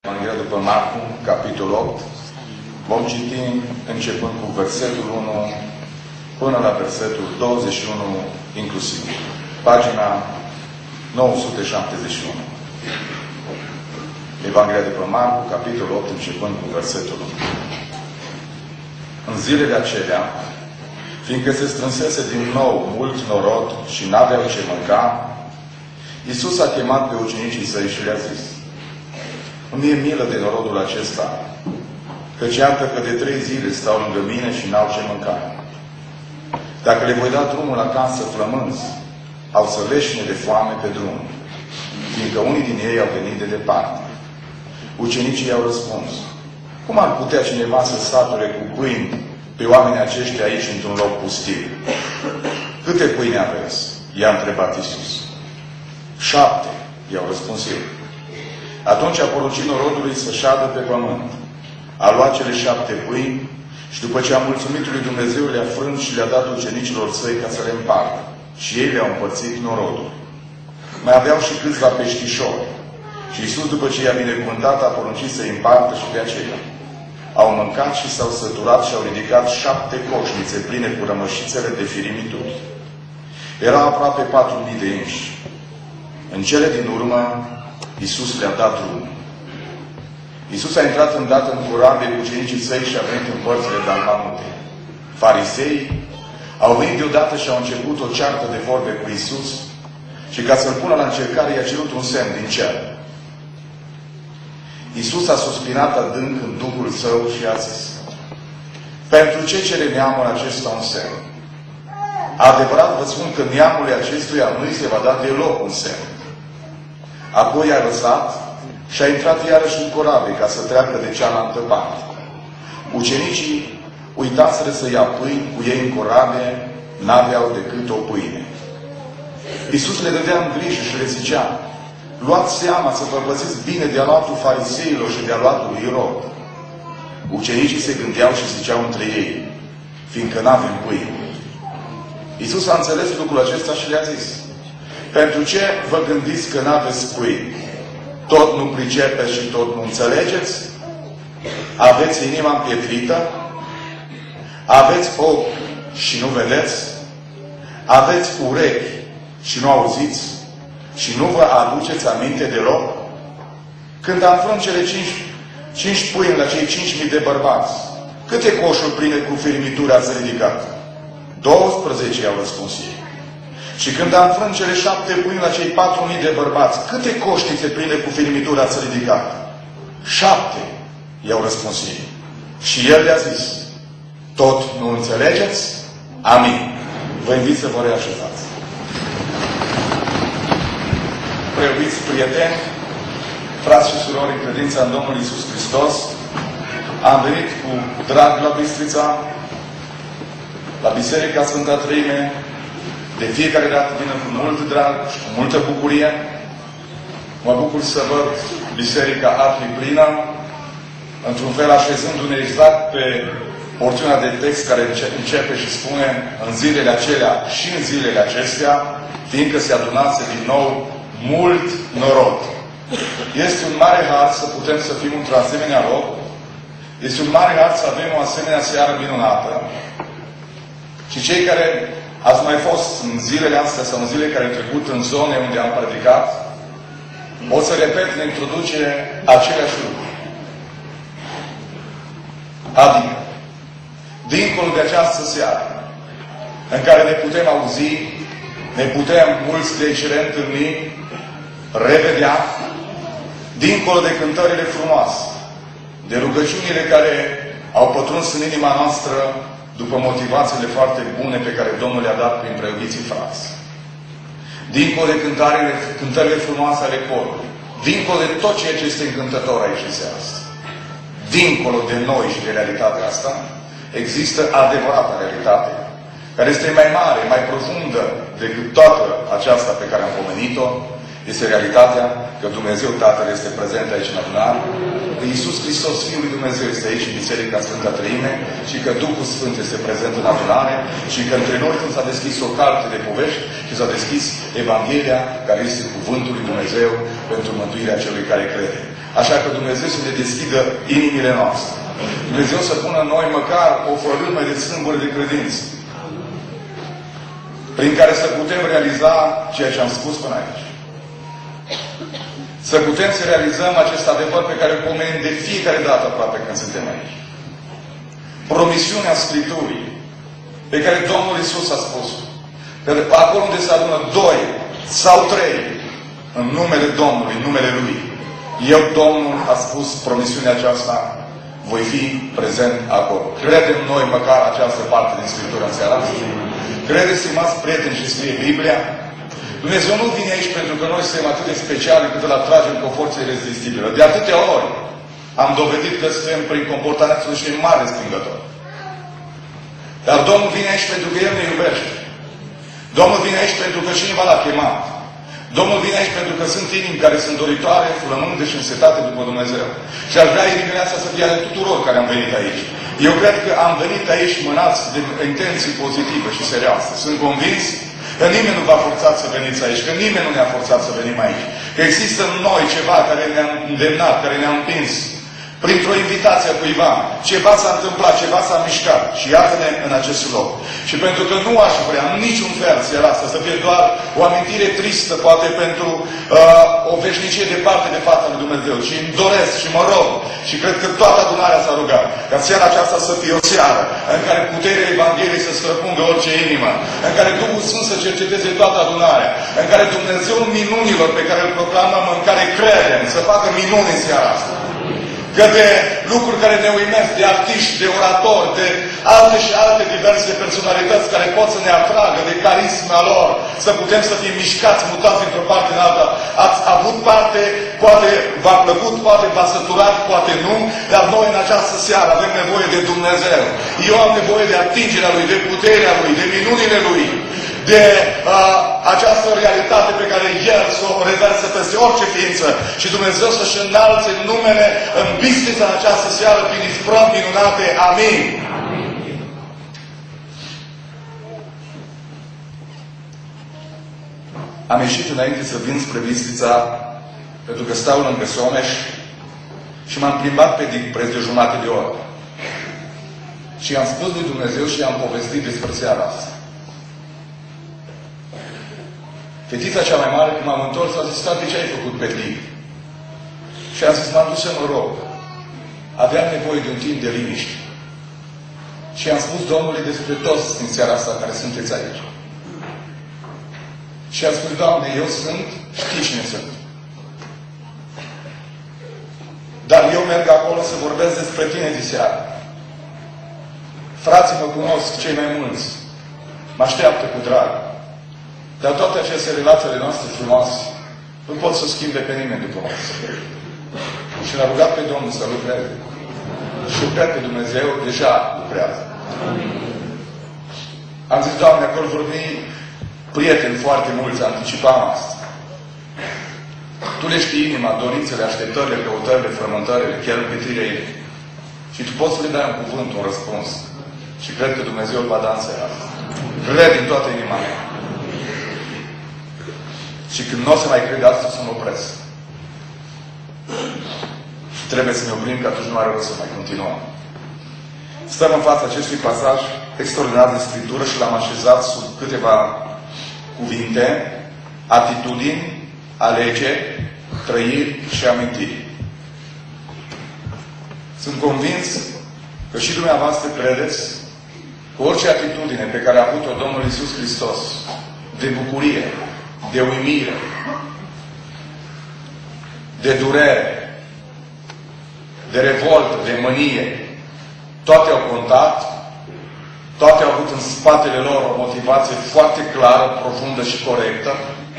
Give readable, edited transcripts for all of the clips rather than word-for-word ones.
Evanghelia după Marcu, capitolul 8. Vom citi începând cu versetul 1 până la versetul 21 inclusiv. Pagina 971. Evanghelia după Marcu, capitolul 8, începând cu versetul 1. În zilele acelea, fiindcă se strânsese din nou mult norod și n-aveau ce mânca, Iisus a chemat pe ucenicii săi și le-a zis: îmi e milă de norodul acesta, căci iată că de 3 zile stau lângă mine și n-au ce mânca. Dacă le voi da drumul acasă flămânzi, au să leșine de foame pe drum, fiindcă unii din ei au venit de departe. Ucenicii i-au răspuns: cum ar putea cineva să sature cu pâini pe oamenii aceștia aici într-un loc pustiu? Câte pâine aveți? I-a întrebat Iisus. 7, i-au răspuns eu. Atunci a poruncit norodului să șadă pe pământ. A luat cele 7 pâini și după ce a mulțumit lui Dumnezeu, le-a frânt și le-a dat ucenicilor săi ca să le împartă. Și ei le-au împărțit norodul. Mai aveau și câțiva peștișori. Și Iisus, după ce i-a binecuvântat, a poruncit să-i împartă și pe aceia. Au mâncat și s-au săturat și au ridicat 7 coșnițe pline cu rămășițele de firimituri. Erau aproape 4.000 de inși. În cele din urmă, Iisus le-a dat drumul. Iisus a intrat îndată în corabie cu ucenicii săi și a venit în părțile Dalmanute. Fariseii au venit deodată și au început o ceartă de vorbe cu Iisus și ca să-L pună la încercare i-a cerut un semn din cer. Iisus a suspirat adânc în Duhul Său și a zis: pentru ce cere neamul acesta un semn? Adevărat vă spun că neamului acestuia nu-i se va da deloc un semn. Apoi a lăsat și a intrat iarăși în corabie ca să treacă de cealaltă parte. Ucenicii uitaseră să ia pâini cu ei în corabie, n-aveau decât o pâine. Iisus le dădea în grijă și le zicea: luați seama să vă păziți bine de aluatul fariseilor și de aluatul lui Irod. Ucenicii se gândeau și ziceau între ei: fiindcă n-avem pâine. Iisus a înțeles lucrul acesta și le-a zis: pentru ce vă gândiți că n-aveți pâine? Tot nu pricepeți și tot nu înțelegeți? Aveți inima împietrită? Aveți ochi și nu vedeți? Aveți urechi și nu auziți? Și nu vă aduceți aminte deloc? Când am frânt cele 5 pâini la cei 5.000 de bărbați, câte coșuri pline cu firmituri ați ridicat? 12, i-au răspuns ei. Și când am frânt cele 7 pâini la cei 4.000 de bărbați, câte coșnițe pline cu firmituri ați ridicat? 7, i-au răspuns ei. Și el le-a zis: tot nu înțelegeți? Amin. Vă invit să vă reașezați. Preiubiți prieteni, frați și surori în credința în Domnul Iisus Hristos, am venit cu drag la Bistrița, la Biserica Sfânta Treime. De fiecare dată vin cu mult drag și cu multă bucurie. Mă bucur să văd biserica arhi plină, într-un fel așezându-ne exact pe porțiunea de text care începe și spune: în zilele acelea și în zilele acestea, fiindcă se adunase din nou mult norod. Este un mare har să putem să fim într-un asemenea loc. Este un mare har să avem o asemenea seară minunată. Și cei care ați mai fost în zilele astea sau în zilele care au trecut în zone unde am predicat, o să repet în introducere aceleași lucruri. Adică, dincolo de această seară, în care ne putem auzi, ne putem mulți de aici reîntâlni, revedea, dincolo de cântările frumoase, de rugăciunile care au pătruns în inima noastră după motivațiile foarte bune pe care Domnul le-a dat prin preiubiții frați. Dincolo de cântările frumoase ale corului, dincolo de tot ceea ce este încântător aici în seara asta, dincolo de noi și de realitatea asta, există adevărata realitate, care este mai mare, mai profundă decât toată aceasta pe care am pomenit-o. Este realitatea că Dumnezeu Tatăl este prezent aici în adunare, că Iisus Hristos, Fiul lui Dumnezeu, este aici în Biserica Sfânta Treime și că Duhul Sfânt este prezent în adunare și că între noi s-a deschis o carte de povești și s-a deschis Evanghelia, care este Cuvântul lui Dumnezeu pentru mântuirea celui care crede. Așa că Dumnezeu să ne deschidă inimile noastre. Dumnezeu să pună în noi măcar o fărâmă de sâmbure de credință, prin care să putem realiza ceea ce am spus până aici. Să putem să realizăm acest adevăr pe care îl pomenim de fiecare dată aproape când suntem aici. Promisiunea Scripturii pe care Domnul Iisus a spus-o. Că acolo unde se adună 2 sau 3 în numele Domnului, în numele Lui, eu, Domnul, a spus promisiunea aceasta, voi fi prezent acolo. Credem noi măcar această parte din Scriptură în seara asta? Credeți, stimați prieteni, și scrie Biblia? Dumnezeu nu vine aici pentru că noi suntem atât de speciali încât îl atragem cu o forță irezistibilă. De atâtea ori am dovedit că suntem prin comportamentul niște mari respingători. Dar Domnul vine aici pentru că El ne iubește. Domnul vine aici pentru că cineva L-a chemat. Domnul vine aici pentru că sunt inimi care sunt doritoare, flămânde și însetate după Dumnezeu. Și aș vrea inimile astea să fie ale tuturor care am venit aici. Eu cred că am venit aici mânați de intenții pozitive și serioase. Sunt convins că nimeni nu v-a forțat să veniți aici, că nimeni nu ne-a forțat să venim aici. Că există în noi ceva care ne-a îndemnat, care ne-a împins. Printr-o invitație a cuiva, ceva s-a întâmplat, ceva s-a mișcat. Și iată-ne în acest loc. Și pentru că nu aș vrea în niciun fel seara asta să fie doar o amintire tristă, poate pentru o veșnicie departe de fața lui Dumnezeu, ci îmi doresc și mă rog, și cred că toată adunarea s-a rugat, ca seara aceasta să fie o seară în care puterea Evangheliei să străpungă orice inimă, în care Duhul Sfânt să cerceteze toată adunarea, în care Dumnezeu minunilor pe care îl proclamăm, în care credem, să facă minuni în seara asta. Că de lucruri care ne uimesc, de artiști, de oratori, de alte și alte diverse personalități care pot să ne atragă, de carisma lor, să putem să fim mișcați, mutați într-o parte în alta. Ați avut parte, poate v-a plăcut, poate v-a săturat, poate nu, dar noi în această seară avem nevoie de Dumnezeu. Eu am nevoie de atingerea Lui, de puterea Lui, de minunile Lui, de această realitate pe care El să o reversă peste orice ființă și Dumnezeu să-și înalțe numele în bistrița în această seară prin isprăvi minunate. Amin. Am ieșit înainte să vin spre Bistrița pentru că stau lângă Someș și m-am plimbat pe preț de jumătate de oră. Și am spus lui Dumnezeu și am povestit despre seara asta. Fetița cea mai mare, când m-am întors, a zis, tati, ce ai făcut pe tine? Și am zis, m-am dus să mă rog. Aveam nevoie de un timp de liniște. Și am spus Domnului despre toți din seara asta care sunteți aici. Și am spus, Doamne, eu sunt, știi cine sunt. Dar eu merg acolo să vorbesc despre tine de seară. Frații mă cunosc, cei mai mulți. Mă așteaptă cu drag. Dar toate aceste relațiile noastre frumoase nu pot să schimbe pe nimeni după masă. Și l-a rugat pe Domnul să lucreze. Și cred că Dumnezeu deja lucrează. Am zis, Doamne, acolo vorbi prieteni foarte mulți, anticipam asta. Tu le știi inima, dorințele, așteptările, căutările, frământările, chiar împletirea ei. Și tu poți să le dai un cuvânt, un răspuns. Și cred că Dumnezeu îl va da în seara asta. Cred din toată inima mea. Și când nu o să mai cred asta, să mă opresc. Și trebuie să ne oprim, că atunci nu are rost să mai continuăm. Stăm în fața acestui pasaj extraordinar de Scriptură și l-am așezat sub câteva cuvinte, atitudini, alegeri, trăiri și amintiri. Sunt convins că și dumneavoastră credeți că orice atitudine pe care a avut-o Domnul Iisus Hristos, de bucurie, de uimire, de durere, de revoltă, de mânie, toate au contat, toate au avut în spatele lor o motivație foarte clară, profundă și corectă.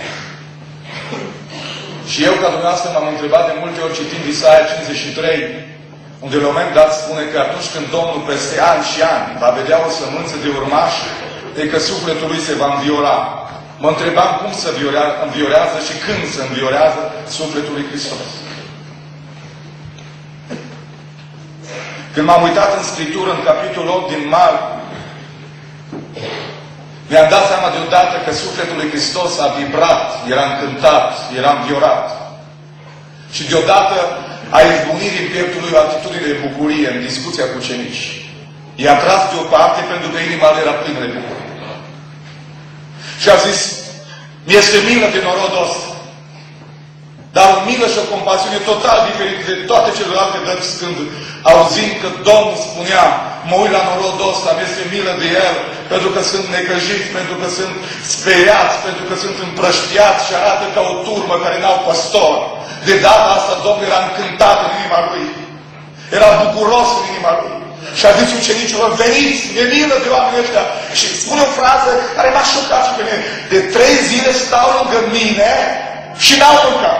Și eu, ca dumneavoastră, m-am întrebat de multe ori citind Isaia 53, unde la un moment dat spune că atunci când Domnul peste ani și ani va vedea o sămânță de urmași, e că sufletul lui se va înviora. Mă întrebam cum se înviorează și când se înviorează sufletul lui Hristos. Când m-am uitat în Scriptură, în capitolul 8 din Marcu, mi-am dat seama deodată că sufletul lui Hristos a vibrat, era încântat, era înviorat. Și deodată a izbunirii în pieptul lui o atitudine de bucurie în discuția cu ucenici. I-a tras deoparte pentru că inima lui era plină de bucurie. Și a zis, mi-este milă de norodul ăsta. Dar o milă și o compasiune total diferită de toate celelalte dăți când auzind că Domnul spunea, mă uit la norodul ăsta, mi-este milă de el, pentru că sunt necăjiți, pentru că sunt speriați, pentru că sunt împrăștiați și arată ca o turmă care n-au păstor. De data asta Domnul era încântat în inima lui. Era bucuros în inima lui. Și a zis ucenicilor, veniți, e milă de oamenii ăștia. Și spune o frază care m-a șocat și pe mine. De 3 zile stau lângă mine și n-au mâncat.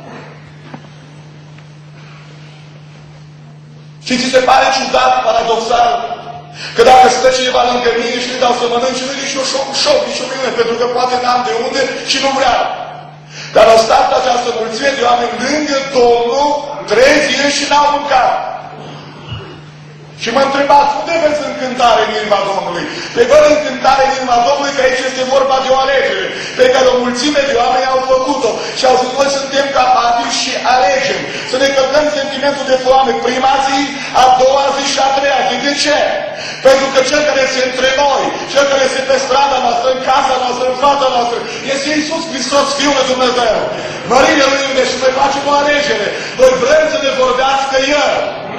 Și ți se pare ciudat, paradoxal, că dacă stă cineva lângă mine și îi dau să mănânc și nu nici o șoc, nici o minune, pentru că poate n-am de unde și nu vreau. Dar au stat această mulțime de oameni lângă Domnul 3 zile și n-au mâncat. Și mă întrebați, unde vezi încântare în inima Domnului? Pe văd încântare în inima Domnului că aici este vorba de o alegere, pe care o mulțime de oameni au făcut-o. Și au zis, noi suntem capabili și alegem. Să ne călcăm sentimentul de foame prima zi, a doua zi și a treia zi. De ce? Pentru că cel care este între noi, cel care este pe strada noastră, în casa noastră, în fața noastră, este Iisus Hristos, Fiul lui Dumnezeu. Mărire lui Dumnezeu și noi facem o alegere. Noi vrem să ne vorbească El.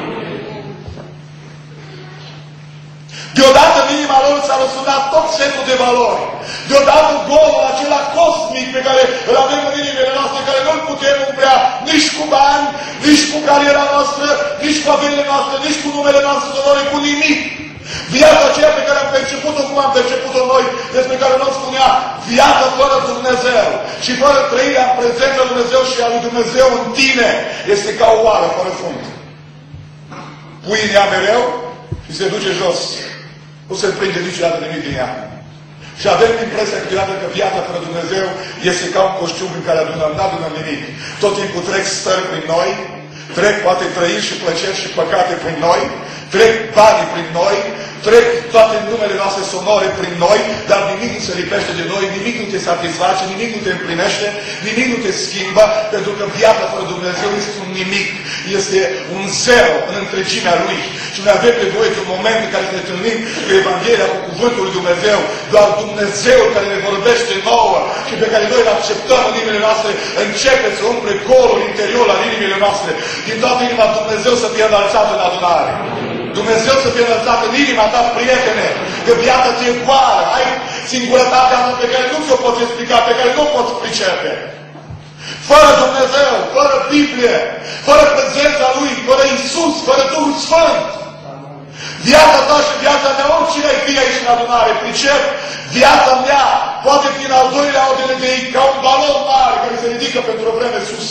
Deodată în inima lor s-a răsunat tot setul de valori. Deodată golul acela cosmic pe care îl avem în inimile noastre, care nu-l putem umplea nici cu bani, nici cu cariera noastră, nici cu averile noastre, nici cu numele noastre de valori, cu nimic. Viața aceea pe care am perceput-o, cum am perceput-o noi, despre care nu spunea, viața fără Dumnezeu și fără trăirea în prezența lui Dumnezeu și a lui Dumnezeu în tine, este ca o oară fără fund. Pui în ea mereu și se duce jos. Nu se prinde niciodată nimic din ea. Și avem impresia câteodată că viața fără Dumnezeu este ca un coșciug în care n-adunăm nimic. Tot timpul trec stări prin noi, trec poate trăiri și plăceri și păcate prin noi, trec banii prin noi, trec toate numele noastre sonore prin noi, dar nimic nu se lipește de noi, nimic nu te satisface, nimic nu te împlinește, nimic nu te schimbă, pentru că viața fără Dumnezeu este un nimic, este un zero în întregimea Lui. Și noi avem nevoie de un moment în care ne întâlnim cu Evanghelia, cu Cuvântul lui Dumnezeu, doar Dumnezeu care ne vorbește nouă și pe care noi îl acceptăm în inimile noastre, începe să umple golul interior al inimile noastre. Din toată inima Dumnezeu să fie înălțat în adunare. Dumnezeu să fie înălțat în inima ta, prietene, că viața ți-e goală, ai singurătatea asta pe care nu ți-o poți explica, pe care nu o poți pricepe. Fără Dumnezeu, fără Biblie, fără prezența Lui, fără Iisus, fără Duhul Sfânt. Viața ta și viața mea, oricine ai fi aici în adunare, pricep, viața mea poate fi în al doilea ordine de ei, ca un balon mare care se ridică pentru o vreme sus.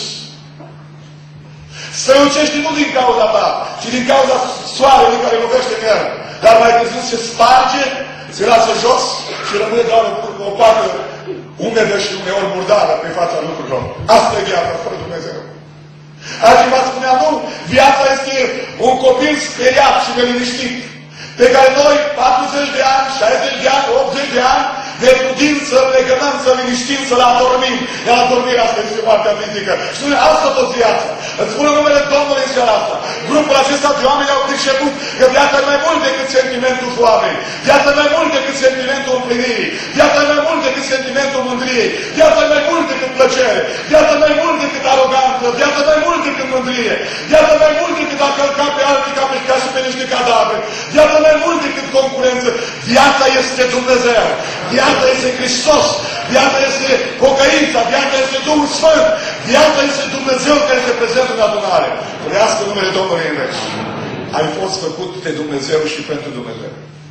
Strălucește nu din cauza ta, ci din cauza soarelui care lovește în el. Dar mai târziu se sparge, se lasă jos și rămâne doar o pată umedă și uneori murdară pe fața lucrurilor. Asta e viața fără Dumnezeu. Altcineva spunea, nu, viața este un copil speriat și neliniștit, pe care noi, 40 de ani, 60 de ani, 80 de ani, ne trudim să-l legănăm, să-l liniștim, să-l adormim. Iar adormirea asta este partea fizică. Și spune, asta tot viața. Îți spune numele Domnului în seara asta. Grupul acesta de oameni au priceput că viața e mai mult decât sentimentul foamei. Viața e mai mult decât sentimentul împlinirii. Viața e mai mult decât sentimentul mândriei. Viața e mai mult decât plăcere. Viața e mai mult decât aroganță. Viața e mai mult decât mândrie. Viața e mai mult decât a călca pe alții ca și pe niște cadavre. Viața e mai mult decât concurență. Viața este Dumnezeu. Viața este Hristos. Viața este pocăința. Viața este Duhul Sfânt. Viața este Dumnezeu care este prezent în adunare. Trăiască numele Domnului în veci. Ai fost făcut de Dumnezeu și pentru Dumnezeu.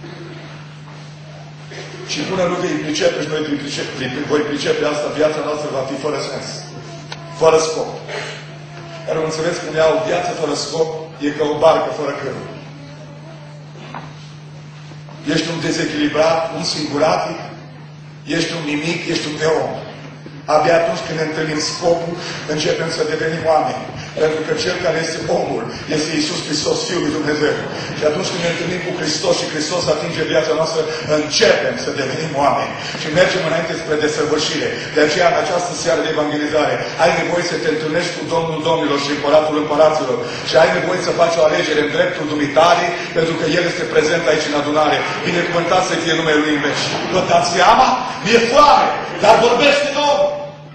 Și până nu vei pricepe și noi voi pricepe asta, viața noastră va fi fără sens. Fără scop. Care nu înțeles spunea, o viață fără scop e ca o barcă fără cârmă. Ești un dezechilibrat, un singuratic, ești un nimic, ești un neom. Abia atunci când ne întâlnim scopul, începem să devenim oameni. Pentru că Cel care este omul este Iisus Hristos, Fiul lui Dumnezeu. Și atunci când ne întâlnim cu Hristos și Hristos atinge viața noastră, începem să devenim oameni. Și mergem înainte spre desăvârșire. De aceea, în această seară de evangelizare, ai nevoie să te întâlnești cu Domnul Domnilor și Împăratul Împăraților. Și ai nevoie să faci o alegere în dreptul dumitare, pentru că El este prezent aici în adunare. Binecuvântat să fie numele Lui în veci. Vă dați seama? Mi-e foame, dar vorbește Domnul.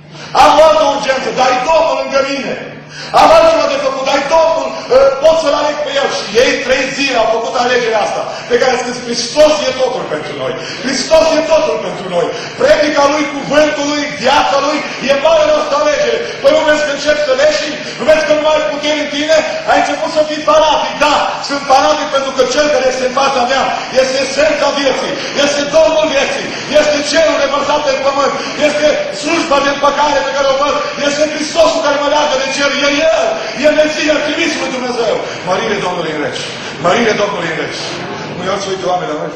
Am o altă urgență, dar e Domnul lângă mine. Am altceva de făcut, dar Domnul pot să-L aleg pe El. Și ei 3 zile au făcut alegerea asta, pe care a spus, Hristos e totul pentru noi. Hristos e totul pentru noi. Predica Lui, cuvântul Lui, viața Lui, e mare noastră alegere. Păi nu vezi că începi să leși? Nu vezi că nu mai ai puteri în tine? Ai început să fii fanatic. Da, sunt fanatic pentru că Cel care este în fața mea este esența vieții, este Domnul vieții, este Cerul revărsat pe pământ, este slujba de împăcare pe care o văd, este Hristosul care mă leagă de Cer, e El, e Mesia, trimisul lui Dumnezeu. Mărire Domnului în veci, mărire Domnului în veci. Nu iau să uite oameni la noi,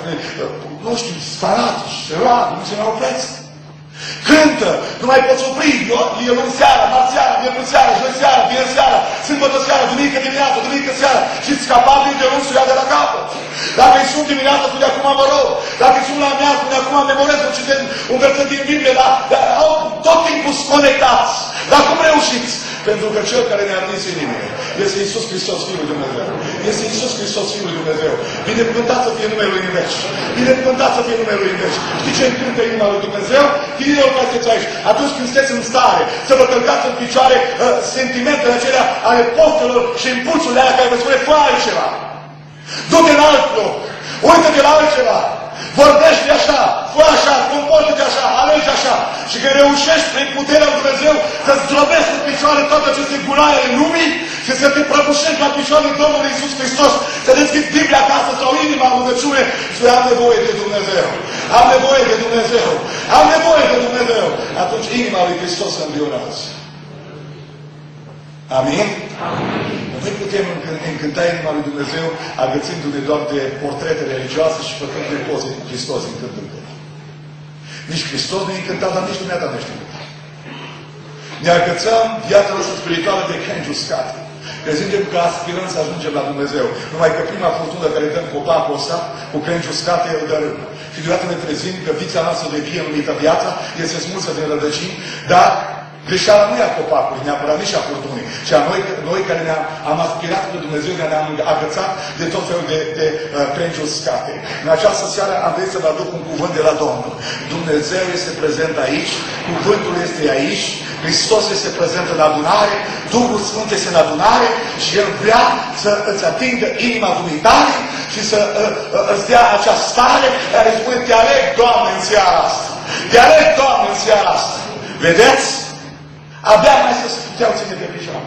nu știu, fanatici, se roagă, nu se mai opresc. Cântă, nu mai poți opri, e luni seara, marți seara, miercuri seara, joi seara, vineri seara, sâmbătă seara, duminică dimineață, duminică seara și îți capabil de luni să ia de la capăt. Dacă îi sunt dimineața, spune acum mă rog. Dacă îi sunt la amiază, spune acum memorez, să citesc un verset din Biblie, dar tot timpul sunt conectați. Dar cum reușiți? Pentru că Cel care ne-a atins inimile este Iisus Hristos, Fiul lui Dumnezeu. Este Iisus Hristos, Fiul lui Dumnezeu. Binecuvântat să fie numele Lui în veci. Binecuvântat să fie numele Lui în veci. Știi ce încântă inima lui Dumnezeu? Tinerilor care sunteți aici, atunci când sunteți în stare să vă călcați în picioare sentimentele acelea ale poftelor și impulsurile alea care vă spune, fă altceva. Du-te în alt loc. Uită-te la altceva. Vorbește așa, fă așa, comportă-te așa, alegi așa. Și că reușești prin puterea lui Dumnezeu să-ți zdrobești în picioare toate aceste gunoaie în lumii și să te prăbușești la picioarele Domnului Iisus Hristos, să deschizi Biblia acasă sau inima în rugăciune și să am nevoie de Dumnezeu. Am nevoie de Dumnezeu. Am nevoie de Dumnezeu. Atunci inima lui Hristos se învionează. Amin? Amin. Noi putem încânta inima lui Dumnezeu agățându-ne doar de portrete religioase și făcând de poze cu Hristos în când în când. Nici Hristos nu e încântat, dar nici dumneata nu ești încântat. Ne agățăm viața noastră spirituală de crengi uscate. Crezândem că aspirăm să ajungem la Dumnezeu. Numai că prima furtună care dăm copacul ăsta, cu crengi uscate, îl dărâm. Și deodată ne trezim că vița noastră de vie numită viața este smulsă din rădăcini, dar greșeala nu e a copacului, neapărat nici a furtunii, ci a noi care am aspirat pe Dumnezeu, care ne-am agățat de tot felul de crengi uscate. În această seară am venit să vă aduc un cuvânt de la Domnul. Dumnezeu este prezent aici, cuvântul este aici, Hristos este prezent în adunare, Duhul Sfânt este în adunare și El vrea să îți atingă inima dumitare și să îți dea acea stare care spune, te aleg, Doamne, în seara asta. Te aleg, Doamne, în seara asta. Vedeți? Abia mai să puteau ține de picioare.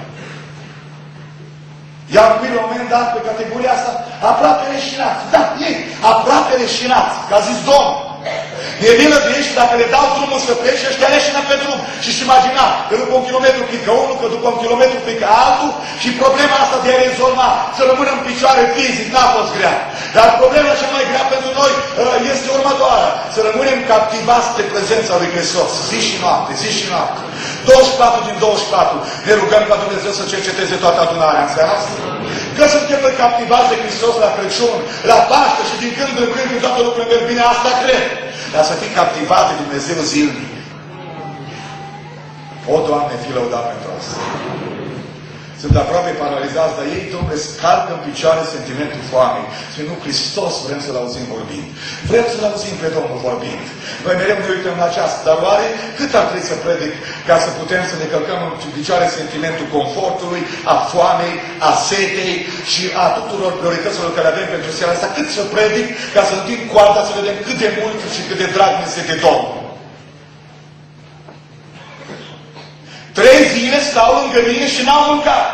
I-am pus la un moment dat pe categoria asta aproape reșinați. Da, ei, aproape reșinați. Că a zis Domnul. E milă de ei și dacă le dau drumul să plece și ăștia leșină pe drum. Și-și imagina că după un kilometru pică unul, că după un kilometru pică altul și problema asta de a rezolva, să rămână în picioare fizic, n-a fost grea. Dar problema cea mai grea pentru noi este următoarea. Să rămânem captivați de prezența lui Hristos. Zi și noapte, zi și noapte. 24 din 24. Ne rugăm ca Dumnezeu să cerceteze toată adunarea în seara asta. Că suntem captivați de Hristos la Crăciun, la Paște și din când în când toate lucrurile merg bine, asta cred. Dar să fii captivat de Dumnezeu zilnic. O, Doamne, fii lăudat pentru asta. Sunt aproape paralizați, dar ei, Domnule, scalcă în picioare sentimentul foamei. Și nu, Hristos vrem să-L auzim vorbind. Vrem să-L auzim pe Domnul vorbind. Noi mereu ne uităm la aceasta, dar oare cât ar trebui să predic ca să putem să ne călcăm în picioare sentimentul confortului, a foamei, a setei și a tuturor priorităților care avem pentru seara asta? Cât să predic ca să întind coarda să vedem cât de mult și cât de drag ne este de Domnul? 3 zile stau lângă mine și n-au mâncat.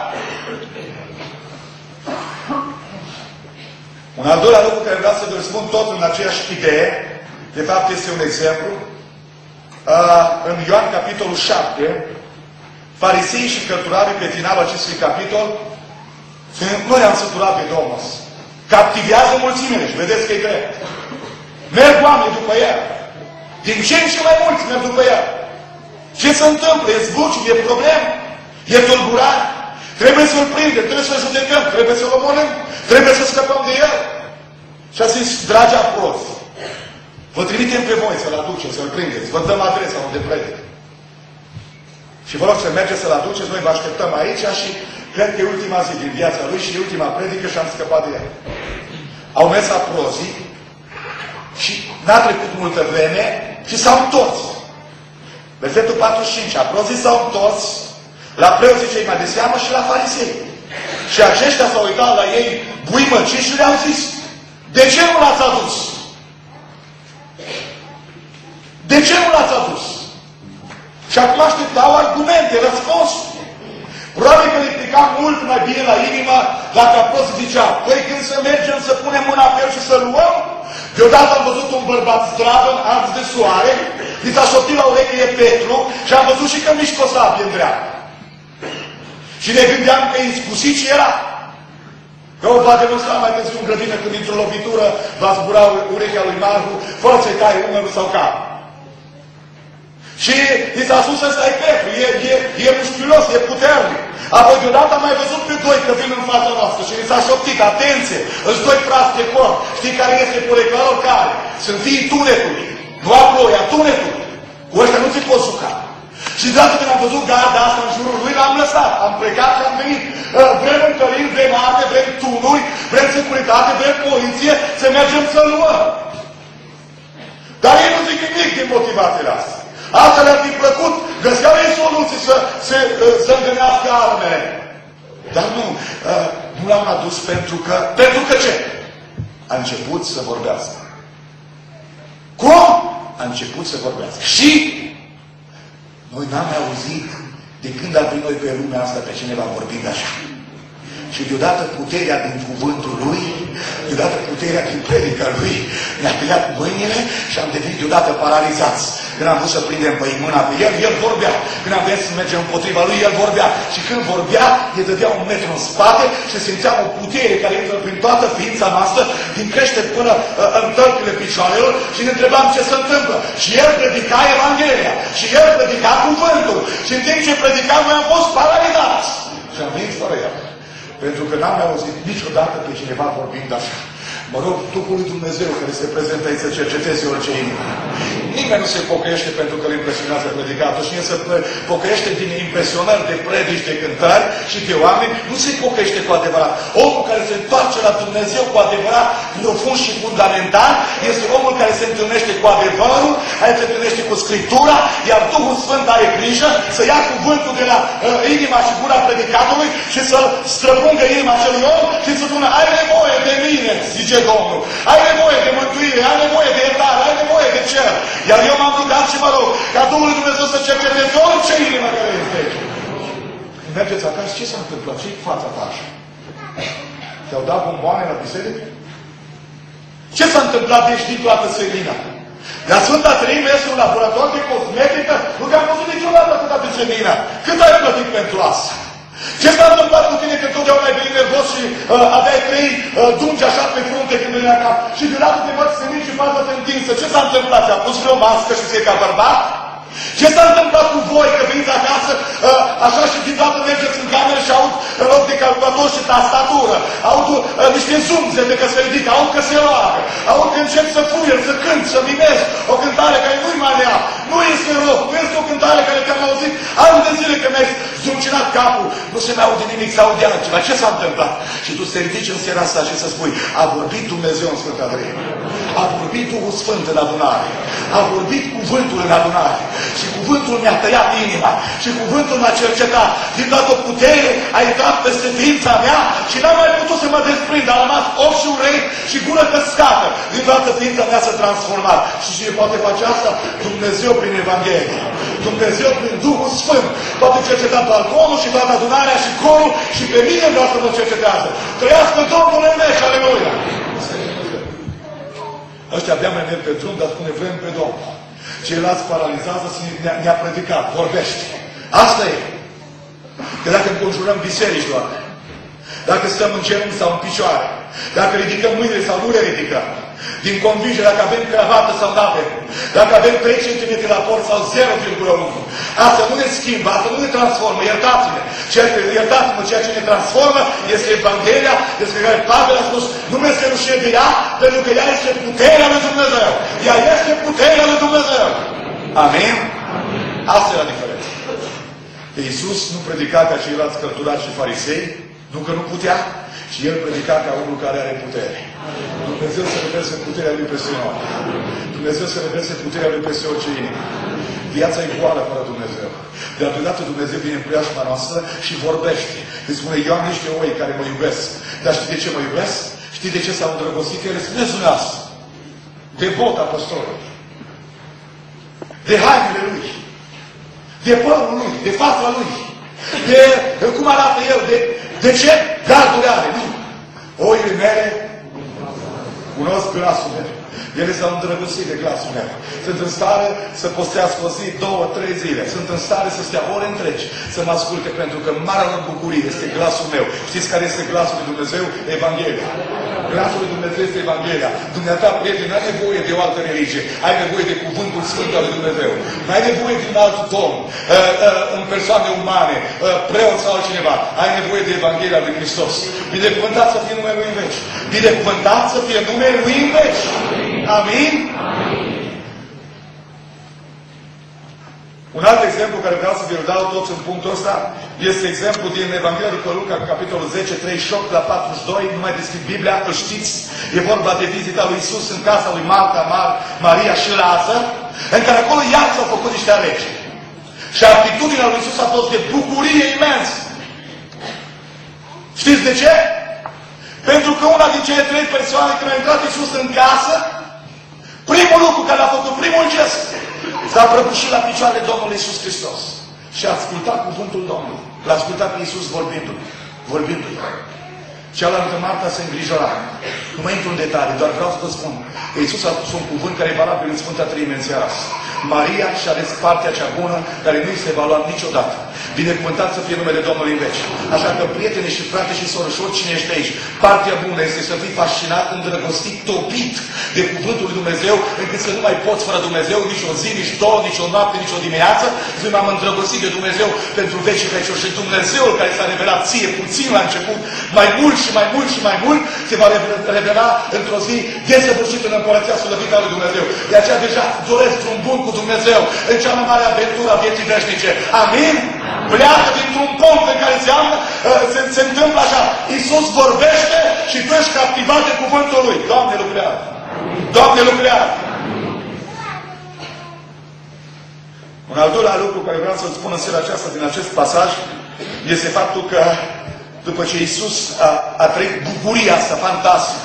Un al doilea lucru care vreau să vă spun tot în aceeași idee, de fapt este un exemplu, în Ioan capitolul 7, fariseii și cărturarii pe finalul acestui capitol, nu ne-am săturat de Domnul. Captivează mulțimile și vedeți că e drept. Merg oameni după el. Din ce în ce mai mulți merg după el. Ce se întâmplă? E zbuciu, e problemă, e tulburare. Trebuie să-l prindem, trebuie să-l judecăm, trebuie să-l omorâm, trebuie să scăpăm de el. Și a zis, dragi aproți, vă trimitem pe voi să-l aduceți, să-l prindeți, vă dăm adresa unde predic. Și vă rog să mergeți să-l aduceți, noi vă așteptăm aici și cred că e ultima zi din viața lui și e ultima predică și am scăpat de el. Au mers aprozii și n-a trecut multă vreme și s-au întors. Versetul 45. Aprozii s-au întors la preoții cei mai de seamă și la farisei. Și aceștia s-au uitat la ei buimăciți și le-au zis, de ce nu l-ați adus? De ce nu l-ați adus? Și acum așteptau argumente, răspunsuri. Probabil că le plica mult mai bine la inimă dacă aprozii zicea, păi când să mergem să punem mâna pe el și să luăm, deodată am văzut un bărbat zdravăn, ars de soare, li s-a șoptit la ureche, e Petru, și am văzut și că mișcă o sabie în dreapta. Și ne gândeam că e iscusit și era. Că o va demonstra mai târziu în grădină când dintr-o lovitură va zbura urechea lui Marhu, fără să-i taie umărul sau cap. Și i s-a spus ăsta e Petru, e musculos, e puternic. Apoi deodată am mai văzut pe doi că vin în fața noastră și ni s-a șoptit, atenție, îți doi frați de cor. Știi care este poreclarul care? Sunt fiii tunetului. Nu a ploi, a tunetului. Cu ăștia nu ți poți juca. Și deodată când am văzut garda asta în jurul lui, l-am lăsat. Am plecat și am venit. Vrem întăriri, vrem arme, vrem tunuri, vrem securitate, vrem poliție, să mergem să luăm. Dar ei nu zic nimic din motivațiile astea. Asta le-ar fi plăcut, găseau ei soluții să îngânească armele. Dar nu l-am adus pentru că ce? A început să vorbească. Cum? A început să vorbească. Și noi n-am auzit de când am venit noi pe lumea asta pe cineva vorbind așa. Și deodată puterea din cuvântul lui, deodată puterea din predica lui, ne-a tăiat mâinile și am devenit deodată paralizați. Când am vrut să prindem pe mâna pe el vorbea. Când am venit să mergem împotriva lui, el vorbea. Și când vorbea, el dădea un metru în spate și simțeam o putere care intră prin toată ființa noastră, din crește până în tălpile picioarelor și ne întrebam ce se întâmplă. Și el predica Evanghelia. Și el predica cuvântul. Și în timp ce predica, noi am fost paralizați. Și am venit fără el. Pentru că n-am auzit niciodată pe cineva vorbind așa. Mă rog, Duhul lui Dumnezeu care se prezintă aici să cerceteze orice inimă. Nimeni nu se pocăiește pentru că îl impresionează predicatul. Cine se pocăiește din impresionări de predici, de cântări și de oameni, nu se pocăiește cu adevărat. Omul care se întoarce la Dumnezeu cu adevărat, profund și fundamental, este omul care se întâlnește cu adevărul, care se întâlnește cu Scriptura, iar Duhul Sfânt are grijă să ia cuvântul de la inima și gura predicatului și să străpungă inima acelui om și să spună, ai nevoie de mine, zice Domnul. Ai nevoie de mântuire, ai nevoie de iertare, ai nevoie de cer. Iar eu m-am rugat și mă rog ca Duhul lui Dumnezeu să cerceteze orice inimă care este aici. Când mergeți acasă, ce s-a întâmplat? Ce-i fața ta așa? Te-au dat bomboane la biserică? Ce s-a întâmplat de știi toată selina? La Sfânta Treime este un laborator de cosmetică, nu te-am văzut niciodată atâta de semină. Cât ai plătit pentru asta? Ce s-a întâmplat cu tine când totdeauna ai venit nervos și aveai 3 dungi așa pe frunte când venea cap și deodată te văd senin și fața te întinsă? Ce s-a întâmplat? Ți-a pus vreo mască și ți-e ca bărbat? Ce s-a întâmplat cu voi că veniți acasă așa și din toată mergeți în cameră și aud în loc de calculator și tastatură, aud niște zumzete că se ridică, aud că se roagă, aud că încep să fluier, să cânt, să mimez o cântare care nu-i mai rea. Nu este rău, nu este o cântare care te-am auzit ani de zile că mi-ai zruncinat capul, nu se mai aude nimic, se aude altceva. Ce s-a întâmplat? Și tu să te ridici în seara asta și să spui, a vorbit Dumnezeu în Sfânta Treime, a vorbit Duhul Sfânt în adunare, a vorbit cuvântul în adunare și cuvântul mi-a tăiat inima și cuvântul m-a cercetat. Din toată putere a intrat peste ființa mea și n-am mai putut să mă desprind. A rămas ochi și urechi și gură căscată. Din toată ființa mea s-a transformat. Și cine poate face asta? Dumnezeu prin Evanghelie. Dumnezeu prin Duhul Sfânt. Poate cerceta balconul și toată adunarea și corul și pe mine vreau să mă cercetează. Trăiască Domnul în meci, aleluia! Ăștia abia mai merg pe drum, dar spune, vrem pe Domnul. Ceilalți paralizează, ne-a predicat, vorbește. Asta e. Că dacă înconjurăm biserici doar, dacă stăm în genunchi sau în picioare, dacă ridicăm mâinile sau nu le ridicăm, Din convingere dacă avem cravată sau nu avem. Dacă avem 3 cm la port sau 0,1. Asta nu ne schimbă, asta nu ne transformă. Iertați-ne. Iertați-mă, ceea ce ne transformă este Evanghelia, despre care Pavel a spus, nu mi se rușine de ea, pentru că ea este puterea lui Dumnezeu. Ea este puterea lui Dumnezeu. Amin? Asta era diferența. Iisus nu predica ca ceilalți cărturați și farisei, nu că nu putea, ci El predica ca unul care are putere. Dumnezeu să reverse puterea Lui peste noi. Dumnezeu să reverse puterea Lui peste orice inimă. Viața e goală fără Dumnezeu. Dar deodată Dumnezeu vine în preajma noastră și vorbește. Îi spune, eu am niște oi care mă iubesc. Dar știi de ce mă iubesc? Știi de ce s-au îndrăgostit ele? Spuneți dumneavoastră. De bot apostolului. De hainele lui. De părul lui. De fața lui. De cum arată el. De ce garduri are. Nu. Oile mele cunosc glasul meu. Ele s-au îndrăgostit de glasul meu. Sunt în stare să postească o zi, 2-3 zile. Sunt în stare să stea ore întregi să mă asculte, pentru că marea lor bucurie este glasul meu. Știți care este glasul lui Dumnezeu? Evanghelia. Glasul lui Dumnezeu este Evanghelia. Dumneata, prieteni, nu ai nevoie de o altă religie. Ai nevoie de cuvântul Sfânt al lui Dumnezeu. Nu ai nevoie de un alt domn, în persoane umane, preot sau altcineva. Ai nevoie de Evanghelia lui Hristos. Binecuvântat să fie numele Lui în veci. Binecuvântat să fie numele Lui în veci. Amin? Un alt exemplu care vreau să vi-l dau toți în punctul ăsta este exemplu din Evanghelia după Luca, capitolul 10, 38 la 42. Nu mai deschid Biblia, îl știți. E vorba de vizita lui Iisus în casa lui Marta, Maria și Lazar, în care acolo iar s-au făcut niște alegeri. Și atitudinea lui Iisus a fost de bucurie imensă. Știți de ce? Pentru că una din cele 3 persoane, când a intrat Iisus în casă, primul lucru care a făcut, primul gest, s-a prăbușit la picioarele Domnului Iisus Hristos. Și a ascultat cuvântul Domnului. L-a ascultat pe Iisus vorbindu-i. Cealaltă Marta se îngrijora. Nu mai intru în detalii, doar vreau să vă spun. Iisus a spus un cuvânt care e valabil în Sfânta Treime în seara asta. Maria și-a ales partea cea bună, care nu îi se va lua niciodată. Binecuvântat să fie numele Domnului în veci. Așa că, prieteni și frate și soră, și oricine ești aici, partea bună este să fii fascinat, îndrăgostit, topit de cuvântul lui Dumnezeu, încât să nu mai poți fără Dumnezeu nici o zi, nici două, nici o noapte, nici o dimineață. Zi m-am îndrăgostit de Dumnezeu pentru vecii veciuri. Și Dumnezeul care s-a revelat ție puțin la început, mai mult și mai mult și mai mult, se va revela într-o zi desăvârșit în împărăția slăvită a lui Dumnezeu. De aceea deja doresc drum bun cu Dumnezeu în cea mai mare aventură a vieții veșnice. Amin? Pleacă dintr-un punct în care se întâmplă așa. Iisus vorbește și tu ești captivat de cuvântul Lui. Doamne, lucrează! Doamne, lucrează! Un al doilea lucru care vreau să-l spun în seara aceasta din acest pasaj este faptul că după ce Iisus a trăit bucuria asta fantastică,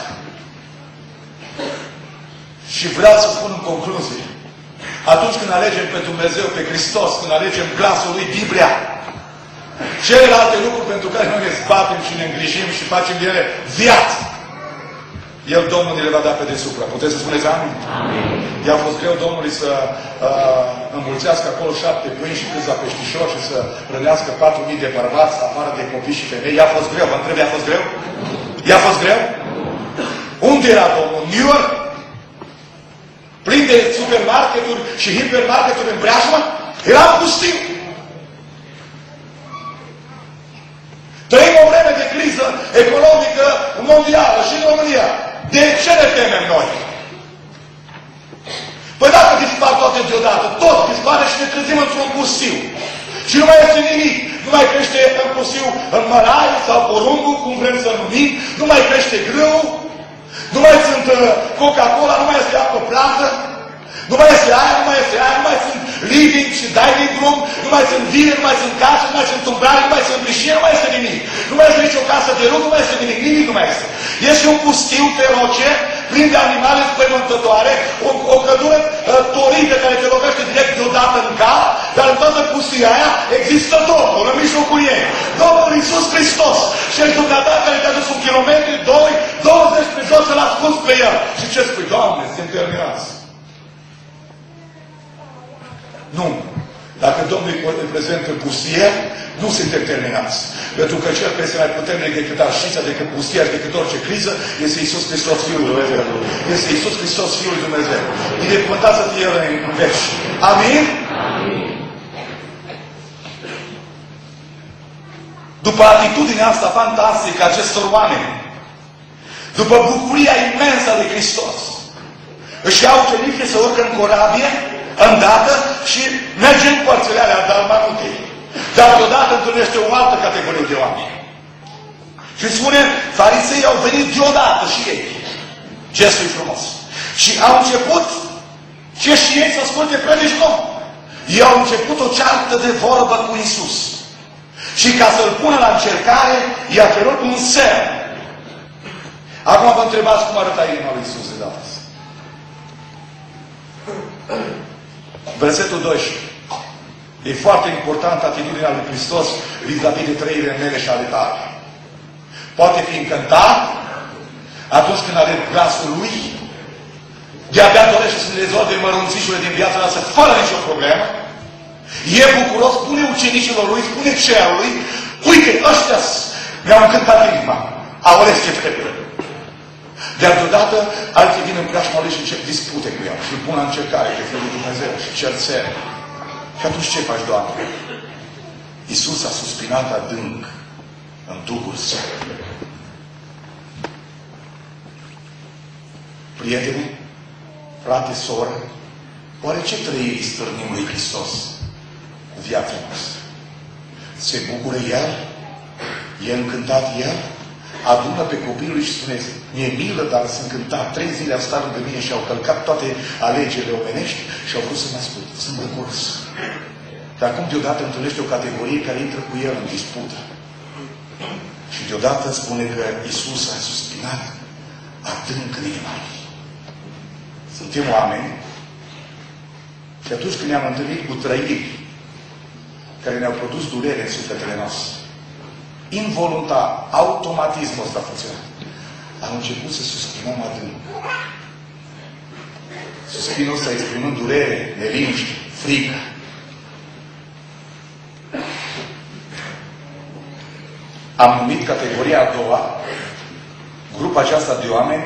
și vreau să spun în concluzie, atunci când alegem pe Dumnezeu, pe Hristos, când alegem glasul Lui, Biblia, celelalte lucruri pentru care noi ne zbatem și ne îngrijim și facem din ele viață, El, Domnul, ne le va da pe deasupra. Puteți să spuneți amin? Amin. I-a fost greu Domnului să înmulțească acolo 7 pâini și câțiva peștișori și să rănească 4.000 de bărbați, afară de copii și femei. I-a fost greu. Vă întreb, i-a fost greu? I-a fost greu? Unde era Domnul? New York? Plin de supermarketuri și hipermarketuri în preajmă? Era pustiu. Trăim o vreme de criză economică mondială și în România. De ce ne temem noi? Păi dacă dispar toate deodată, tot dispare și ne trezim într-un pustiu. Și nu mai este nimic. Nu mai crește în pustiu în mărai sau porumbul, cum vrem să numim. Nu mai crește grâu. Nu mai sunt Coca-Cola, nu mai este apă plată. Nu mai este aia, nu mai este aia, nu mai sunt living și dining room, nu mai sunt vile, nu mai sunt case, nu mai sunt umbrare, nu mai sunt brișie, nu mai este nimic. Nu mai este nicio casă de rug, nu mai este nimic, nimic nu mai este. Este un pustiu feroce, plin de animale spăimântătoare, o cădură torită care te lovește direct deodată în cap, dar în toată pustia aia există Domnul, în mijlocul ei. Domnul Iisus Hristos. Și ești dumneata care te-a dus 1 kilometru, 2, 20 pe jos să-L asculți pe El. Și ce spui? Doamne, suntem terminați. Nu. Dacă Domnul prezent în pustie, nu suntem terminați. Pentru că cel care este mai puternic decât arșița, decât pustia și decât orice criză, este Iisus Hristos, Fiul lui Dumnezeu. Este Iisus Hristos, Fiul lui Dumnezeu. Binecuvântat să fie El în veci. Amin? Amin. După atitudinea asta fantastică a acestor oameni, după bucuria imensă a lui Hristos, își iau ucenicii să urcă în corabie, îndată, și merge în părțile alea Dalmanutei. Dar deodată întâlnește o altă categorie de oameni. Și spune, fariseii au venit deodată și ei. Gestul frumos. Și au început și ei să asculte predici nou. Ei au început o ceartă de vorbă cu Iisus. Și ca să-L pună la încercare, i-a cerut un semn. Acum vă întrebați cum arăta inima lui Iisus de data asta. Versetul 12. E foarte important atitudinea lui Hristos vis-a-vis de trăirile mele și ale tale. Poate fi încântat atunci când are glasul lui, de-abia dorește să ne rezolve mărunțișurile din viața noastră fără nicio problemă. E bucuros, spune ucenicilor lui, spune cerului, uite, ăștia mi-au încântat inima, au ales ce trebuie. Dar deodată alții vin în preajma lui și încep dispute cu el și îl pun la încercare pe Fiul lui Dumnezeu și cer semn. Și atunci ce faci, Doamne? Iisus a suspinat adânc în Duhul Său. Prietene, frate, soră, oare ce trăiri stârnim lui Hristos cu viața noastră? Se bucură El? E încântat El? Adună pe copilul și spune, mi-e milă, dar sunt încântat. 3 zile au stat lângă mine și au călcat toate alegerile omenești și au vrut să mă ascult. Sunt bucuros. Dar acum deodată întâlnește o categorie care intră cu el în dispută. Și deodată spune că Iisus a suspinat adânc în inima lui. Suntem oameni și atunci când ne-am întâlnit cu trăiri care ne-au produs durere în sufletele noastre, involuntar, automatismul ăsta funcționat, am început să suspinăm adânc. Suspinul ăsta exprimând durere, neliniște, frică. Am numit categoria a doua, grupa aceasta de oameni,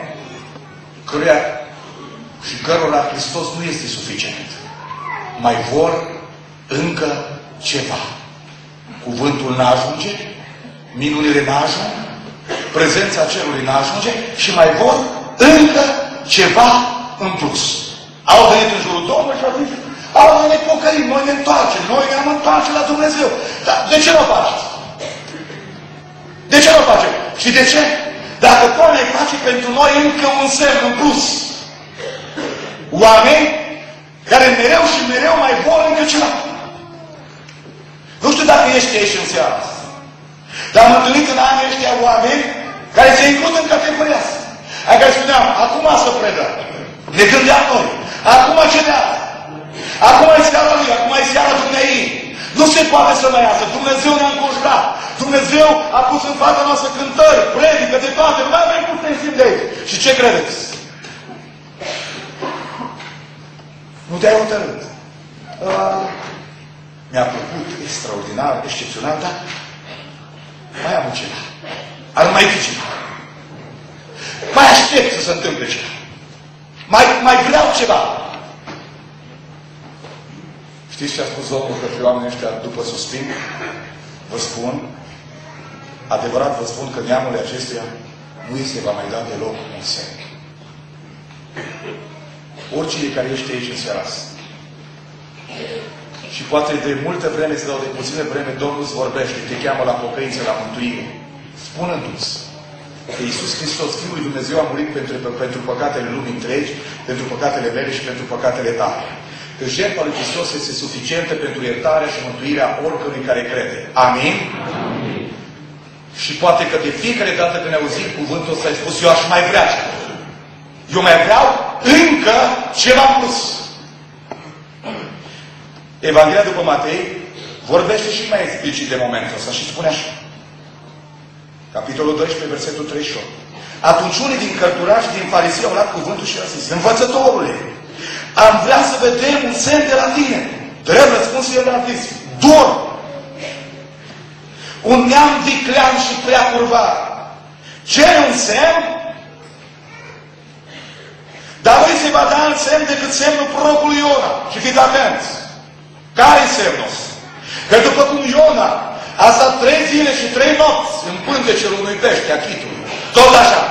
cărora Hristos nu este suficient. Mai vor încă ceva. Cuvântul n-ajunge, minunile n-ajung, prezența cerului n-ajunge și mai vor încă ceva în plus. Au venit în jurul Domnului și au zis, noi ne pocăim, noi ne întoarcem, noi ne-am întoarce la Dumnezeu. Dar de ce nu o faceți? De ce nu o facem? Și de ce? Dacă Doamne face pentru noi încă un semn în plus. Oameni care mereu și mereu mai vor încă ceva. Nu știu dacă ești aici în seara asta. Dar am întâlnit în anii ăștia oameni care se includ în categoria asta. Adică spuneam, acum să predăm. Ne gândeam noi. Acum cedează. Acum e seara lui, acum e seara dumneavoastră. Nu se poate să mai iasă. Dumnezeu ne-a înconjurat. Dumnezeu a pus în fața noastră cântări, predică, de toate. Nu mai avem putem să de aici. Și ce credeți? Nu te-ai hotărât. Mi-a plăcut, extraordinar, excepțional, dar mai am ceva. Ar mai fi ceva. Mai aștept să se întâmple ceva. Mai vreau ceva. Știți ce a spus Domnul către oamenii ăștia după suspin? Vă spun, adevărat vă spun că neamul acestuia nu îi se va mai da deloc un semn. Oricine care ești aici în seara asta. Și poate de multă vreme sau de puțină vreme Domnul îți vorbește, te cheamă la pocăință, la mântuire. Spunându-ți că Iisus Hristos, Fiul lui Dumnezeu, a murit pentru păcatele lumii întregi, pentru păcatele mele și pentru păcatele tale. Că jertfa lui Hristos este suficientă pentru iertarea și mântuirea oricărui care crede. Amin? Amin. Și poate că de fiecare dată când ai auzit cuvântul ăsta, ai spus, eu aș mai vrea ceva. Eu mai vreau încă ceva plus. Evanghelia după Matei vorbește și mai explicit de momentul ăsta și spune așa. Capitolul 12, versetul 38. Atunci unii din cărturași și din farisei au luat cuvântul și au zis, Învățătorule, am vrea să vedem un semn de la tine. Drept răspuns el a zis, Dor. Un neam viclean și prea curvat. Cere un semn, dar nu se va da alt semn decât semnul prorocului Iona. Și fiți atenți. Care-i semnul? Că după cum Iona a stat 3 zile și 3 nopți în pântecele unui pește, Achitul, tot așa.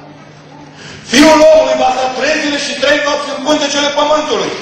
Fiul omului va sta 3 zile și 3 nopți în pântecele pământului.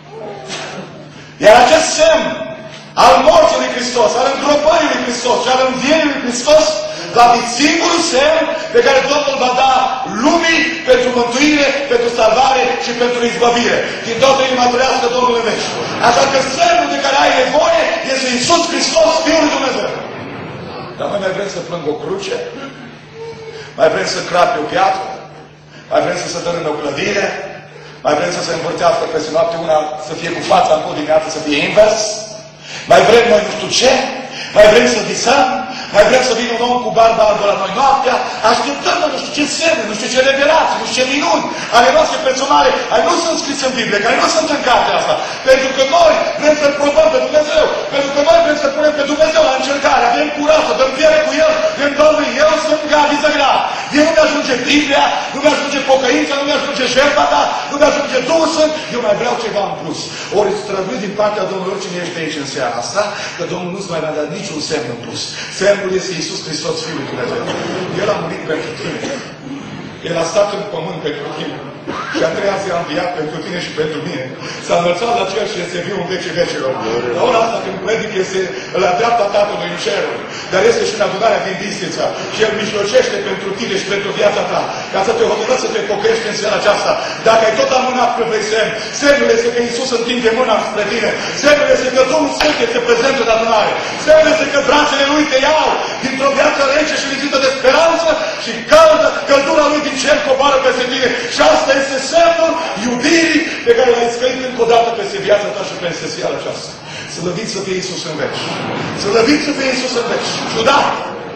Iar acest semn al morții lui Hristos, al îngropării lui Hristos și al învierii lui Hristos va fi singurul semn pe care Domnul va da lumii pentru mântuire, pentru salvare și pentru izbăvire. Din toată inima trăiască Domnul în veci. Așa că semnul de care ai nevoie este Iisus Hristos, Fiul lui Dumnezeu. Dar noi mai vrem să plâng o cruce, mai vrem să crape o piatră, mai vrem să se dărâme o clădire, mai vrem să se învârtească peste noapte una, să fie cu fața în pod dimineață, să fie invers, mai vrem noi nu știu ce, mai vrem să visăm, mai vrem să vină un om cu barba albă la noi noaptea, așteptăm nu știu ce semne, nu știu ce revelații, nu știu ce minuni ale noastre personale, care nu sunt scrise în Biblie, care nu sunt în cartea asta. Pentru că noi vrem să-L probăm pe Dumnezeu, pentru că noi vrem să punem pe Dumnezeu la încercare, avem curaj să dăm piele cu El, vrem Domnul, eu sunt Gabi Zăgra. Eu nu mi-ajunge Biblia, nu mi-ajunge pocăința, nu mi-ajunge jertfa ta, nu mi-ajunge Duhul Sfânt, eu mai vreau ceva în plus. Ori străduit din partea Domnului, oricine ești aici în seara asta, că Domnul nu-ți mai va da niciun semn în plus. Semnul este Iisus Hristos, Fiul lui Dumnezeu. El a murit pentru tine. El a stat în pământ pentru tine. Și a 3-a zi a înviat pentru tine și pentru mine. S-a înălțat la cer și este viu în vecii vecilor. La ora asta când predic este la dreapta Tatălui în cerul. Dar este și în adunarea din Bistrița. Și El mijlocește pentru tine și pentru viața ta. Ca să te hotărăști să te pocăiești în seara aceasta. Dacă ai tot amânat că vrei semn, semnul este că Iisus întinde mâna spre tine. Semnul este că Domnul Sfânt este prezent în adunare. Semnul este că brațele Lui te iau dintr-o viață rece și lipsită de speranță și căldura Lui din cer coboară peste tine. Și asta este semnul iubirii pe care l-ai scălit încă o dată peste viața ta și peste seara aceasta. Slăvit să fie Iisus în veci. Slăvit să fie Iisus în veci. Ciudat!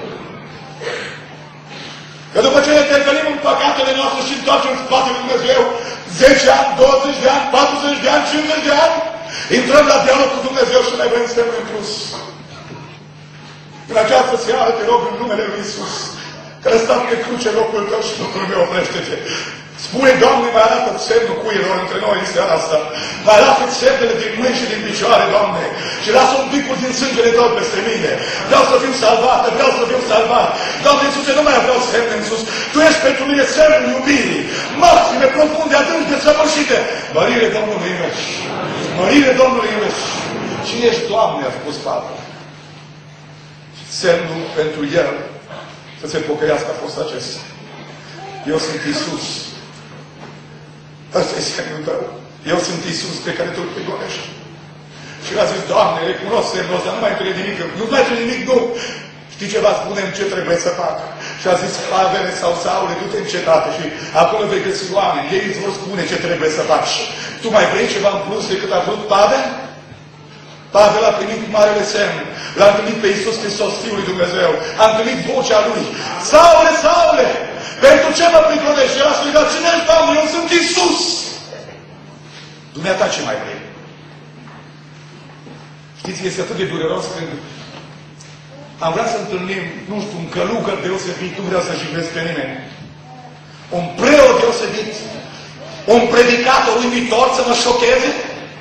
Că după ce ne intervenim în păcatele noastre și întoarcem în spatele lui Dumnezeu, 10 ani, 20 de ani, 40 de ani, 50 de ani, intrăm la dialog cu Dumnezeu și ne vrem semnul în plus. În această seară te rog în numele Lui Iisus, care a stat pe cruce locul tău și locul meu, oprește-te. Spune, Doamne, mai arată semnul cuiilor între noi în seara asta. Mai arată semnele din mâini și din picioare, Doamne. Și lasă un picul din sângele Tău peste mine. Vreau să fiu salvat, vreau să fiu salvat. Doamne Iisuse, nu mai vreau semne în sus. Tu ești pentru mine semnul iubirii. Maxime, profunde, adânci, desăvârșite. Mărire Domnului în veci. Mărire Domnului în veci. Cine ești, Doamne, a spus Pavel. Semnul pentru El să se pocăiască a fost acesta. Eu sunt Iisus. Asta e semnul tău. Eu sunt Iisus pe care tu îl prigonești. Și a zis, Doamne, recunosc semnul ăsta, nu mai trebuie nimic. Nu mai trebuie nimic, nu. Știi ceva? Spune-mi ce trebuie să fac. Și a zis, Pavele sau Saule, du-te în cetate și acolo vei găsi oameni. Ei îți vor spune ce trebuie să faci. Tu mai vrei ceva în plus decât a vrut Pavel? Pavel a primit marele semn. L-a întâlnit pe Iisus Hristos, Fiul lui Dumnezeu. A întâlnit vocea Lui. Saule, Saule! Pentru ce mă prigonești? El a strigat, cine ești, Doamne? Eu sunt Iisus! Dumneata ce mai vrei? Știți, este atât de dureros când am vrea să întâlnim, nu știu, un călugăr deosebit, nu vreau să jignesc pe nimeni. Un preot deosebit, un predicator uimitor să mă șocheze.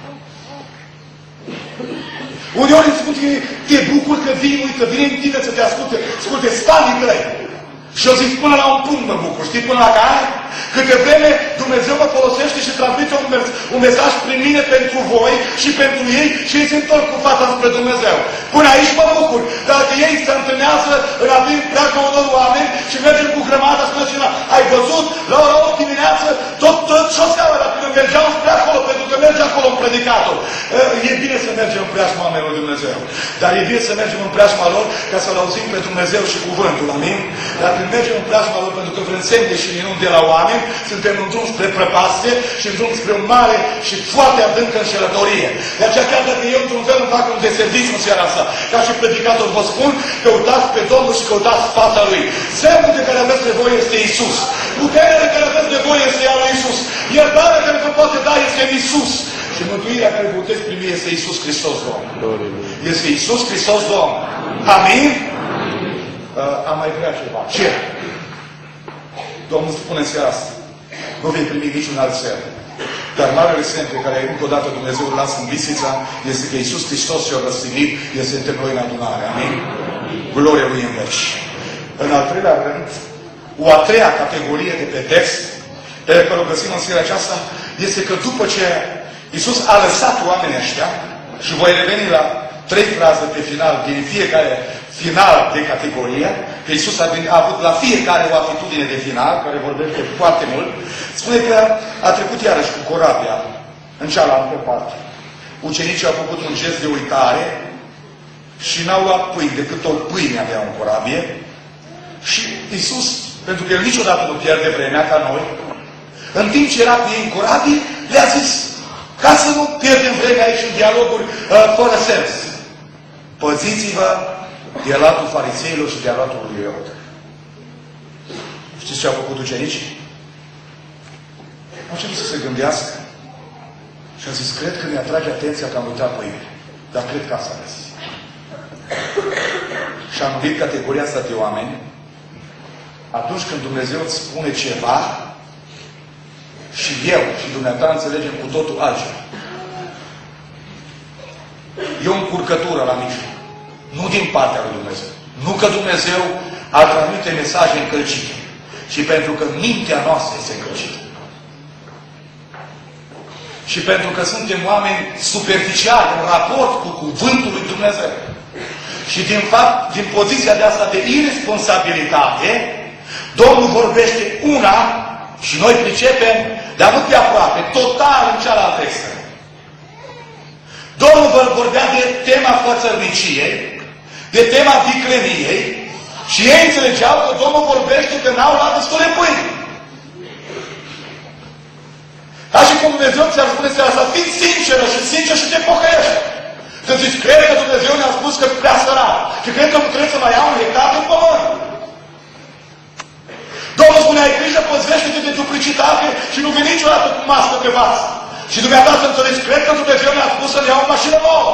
Uneori îți spun că te bucur că vii, uite, vine în tine să te asculte stanii tăi. Și eu zic, până la un punct mă bucur. Știi până la care? Câte vreme Dumnezeu mă folosește și transmite un mesaj prin mine pentru voi și pentru ei și ei se întorc cu fața spre Dumnezeu. Până aici mă bucur. Dacă ei se întâlnează în avin, pleacă unor oameni și mergem cu grămada, spune cineva, ai văzut? La ora 8 dimineață, tot șoseaua, dacă mergeam spre acolo, pentru că merge acolo un predicator. E bine să mergem în preajma oamenilor lui Dumnezeu. Dar e bine să mergem în preajma lor ca să-L auzim pe Dumnezeu și cuvântul. Amin? Dar când mergem în preajma lor pentru că vrem semne și minuni de la oameni, suntem în drum spre prăpastie și în drum spre o mare și foarte adâncă înșelătorie. De aceea, chiar dacă eu într-un fel îmi fac un deserviciu în seara asta, ca și predicator vă spun, căutați pe Domnul și căutați fața Lui. Semnul de care aveți nevoie este Iisus. Puterea de care aveți nevoie este a lui Iisus. Iertarea care vă poate da este în Iisus. Și mântuirea care puteți primi este Iisus Hristos, Domnul. Este Iisus Hristos, Domnul. Amin? Am mai vrea ceva. Ce? Domnul spune în seara asta. Nu vei primi niciun alt semn. Dar marele semn pe care încă o dată Dumnezeu îl lasă în Bistrița este că Iisus Hristos și-a răstignit, este între noi în adunare. Amin? Gloria Lui în veci. În al treilea rând, o a treia categorie de pe text, pe care o găsim în seara aceasta, este că după ce Iisus a lăsat oamenii ăștia, și voi reveni la 3 fraze pe final, din fiecare final de categorie, că Iisus a avut la fiecare o atitudine de final, care vorbește foarte mult, spune că a trecut iarăși cu corabia în cealaltă parte. Ucenicii au făcut un gest de uitare și n-au luat pâine, decât o pâine aveau în corabie. Și Iisus, pentru că El niciodată nu pierde vremea ca noi, în timp ce era cu ei în corabie, le-a zis, ca să nu pierdem vremea aici în dialoguri fără sens. Păziți-vă de latul fariseilor și de latul lui Irod. Știți ce au făcut ucenicii? Au început să se gândească și a zis, cred că ne atrage atenția că am uitat pâine. Dar cred că asta a zis. Și am numit categoria asta de oameni atunci când Dumnezeu îți spune ceva și eu și dumneata înțelegem cu totul altceva. E o încurcătură la mijloc. Nu din partea lui Dumnezeu. Nu că Dumnezeu ar transmite mesaje încălcite, ci pentru că mintea noastră este încălcită. Și pentru că suntem oameni superficiali în raport cu cuvântul lui Dumnezeu. Și din poziția de asta de irresponsabilitate, Domnul vorbește una și noi pricepem de avut de aproape, total în cealaltă extremă. Domnul vorbea de tema fățărniciei, de tema vicleniei și ei înțelegeau că Domnul vorbește că n-au luat destule pâine. Ca și cum Dumnezeu ți-ar spune seara asta, fii sinceră și sincer și te pocăiești. Să zici, cred că Dumnezeu ne-a spus că prea sărat și cred că nu trebuie să mai iau un hectar în pământ. Domnul spune, ai grijă, păzvește-te de duplicitate și nu veni niciodată cu mască pe vas. Și dumneata să înțelegi, cred că Dumnezeu mi-a spus să-mi iau o mașină nouă.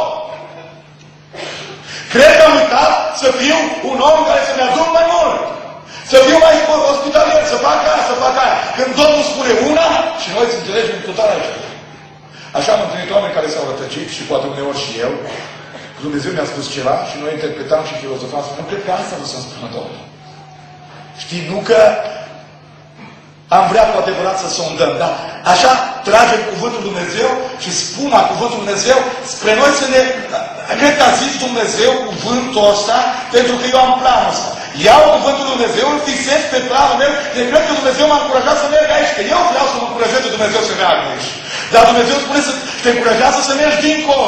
Cred că am uitat să fiu un om care să-mi aduc mai mult. Să fiu mai ospitalier, să fac aia, să fac aia. Când Domnul spune una și noi să înțelegem total aici. Așa am întâlnit oameni care s-au rătăcit și poate uneori și eu. Dumnezeu mi-a spus ceva și noi interpretam și filozofam. Nu cred că asta nu să-mi spună Domnul. Știi, nu că am vrea cu adevărat să sondăm, dar așa tragem cuvântul Dumnezeu și spuma cuvântul Dumnezeu spre noi să ne... Cred că a zis Dumnezeu cuvântul ăsta pentru că eu am planul ăsta. Iau cuvântul Dumnezeu, îl fixez pe planul meu, de cred că Dumnezeu m-a încurajat să merg aici, că eu vreau să mă încurajeze Dumnezeu să meargă aici. Dar Dumnezeu spune să te încurajează să mergi dincolo.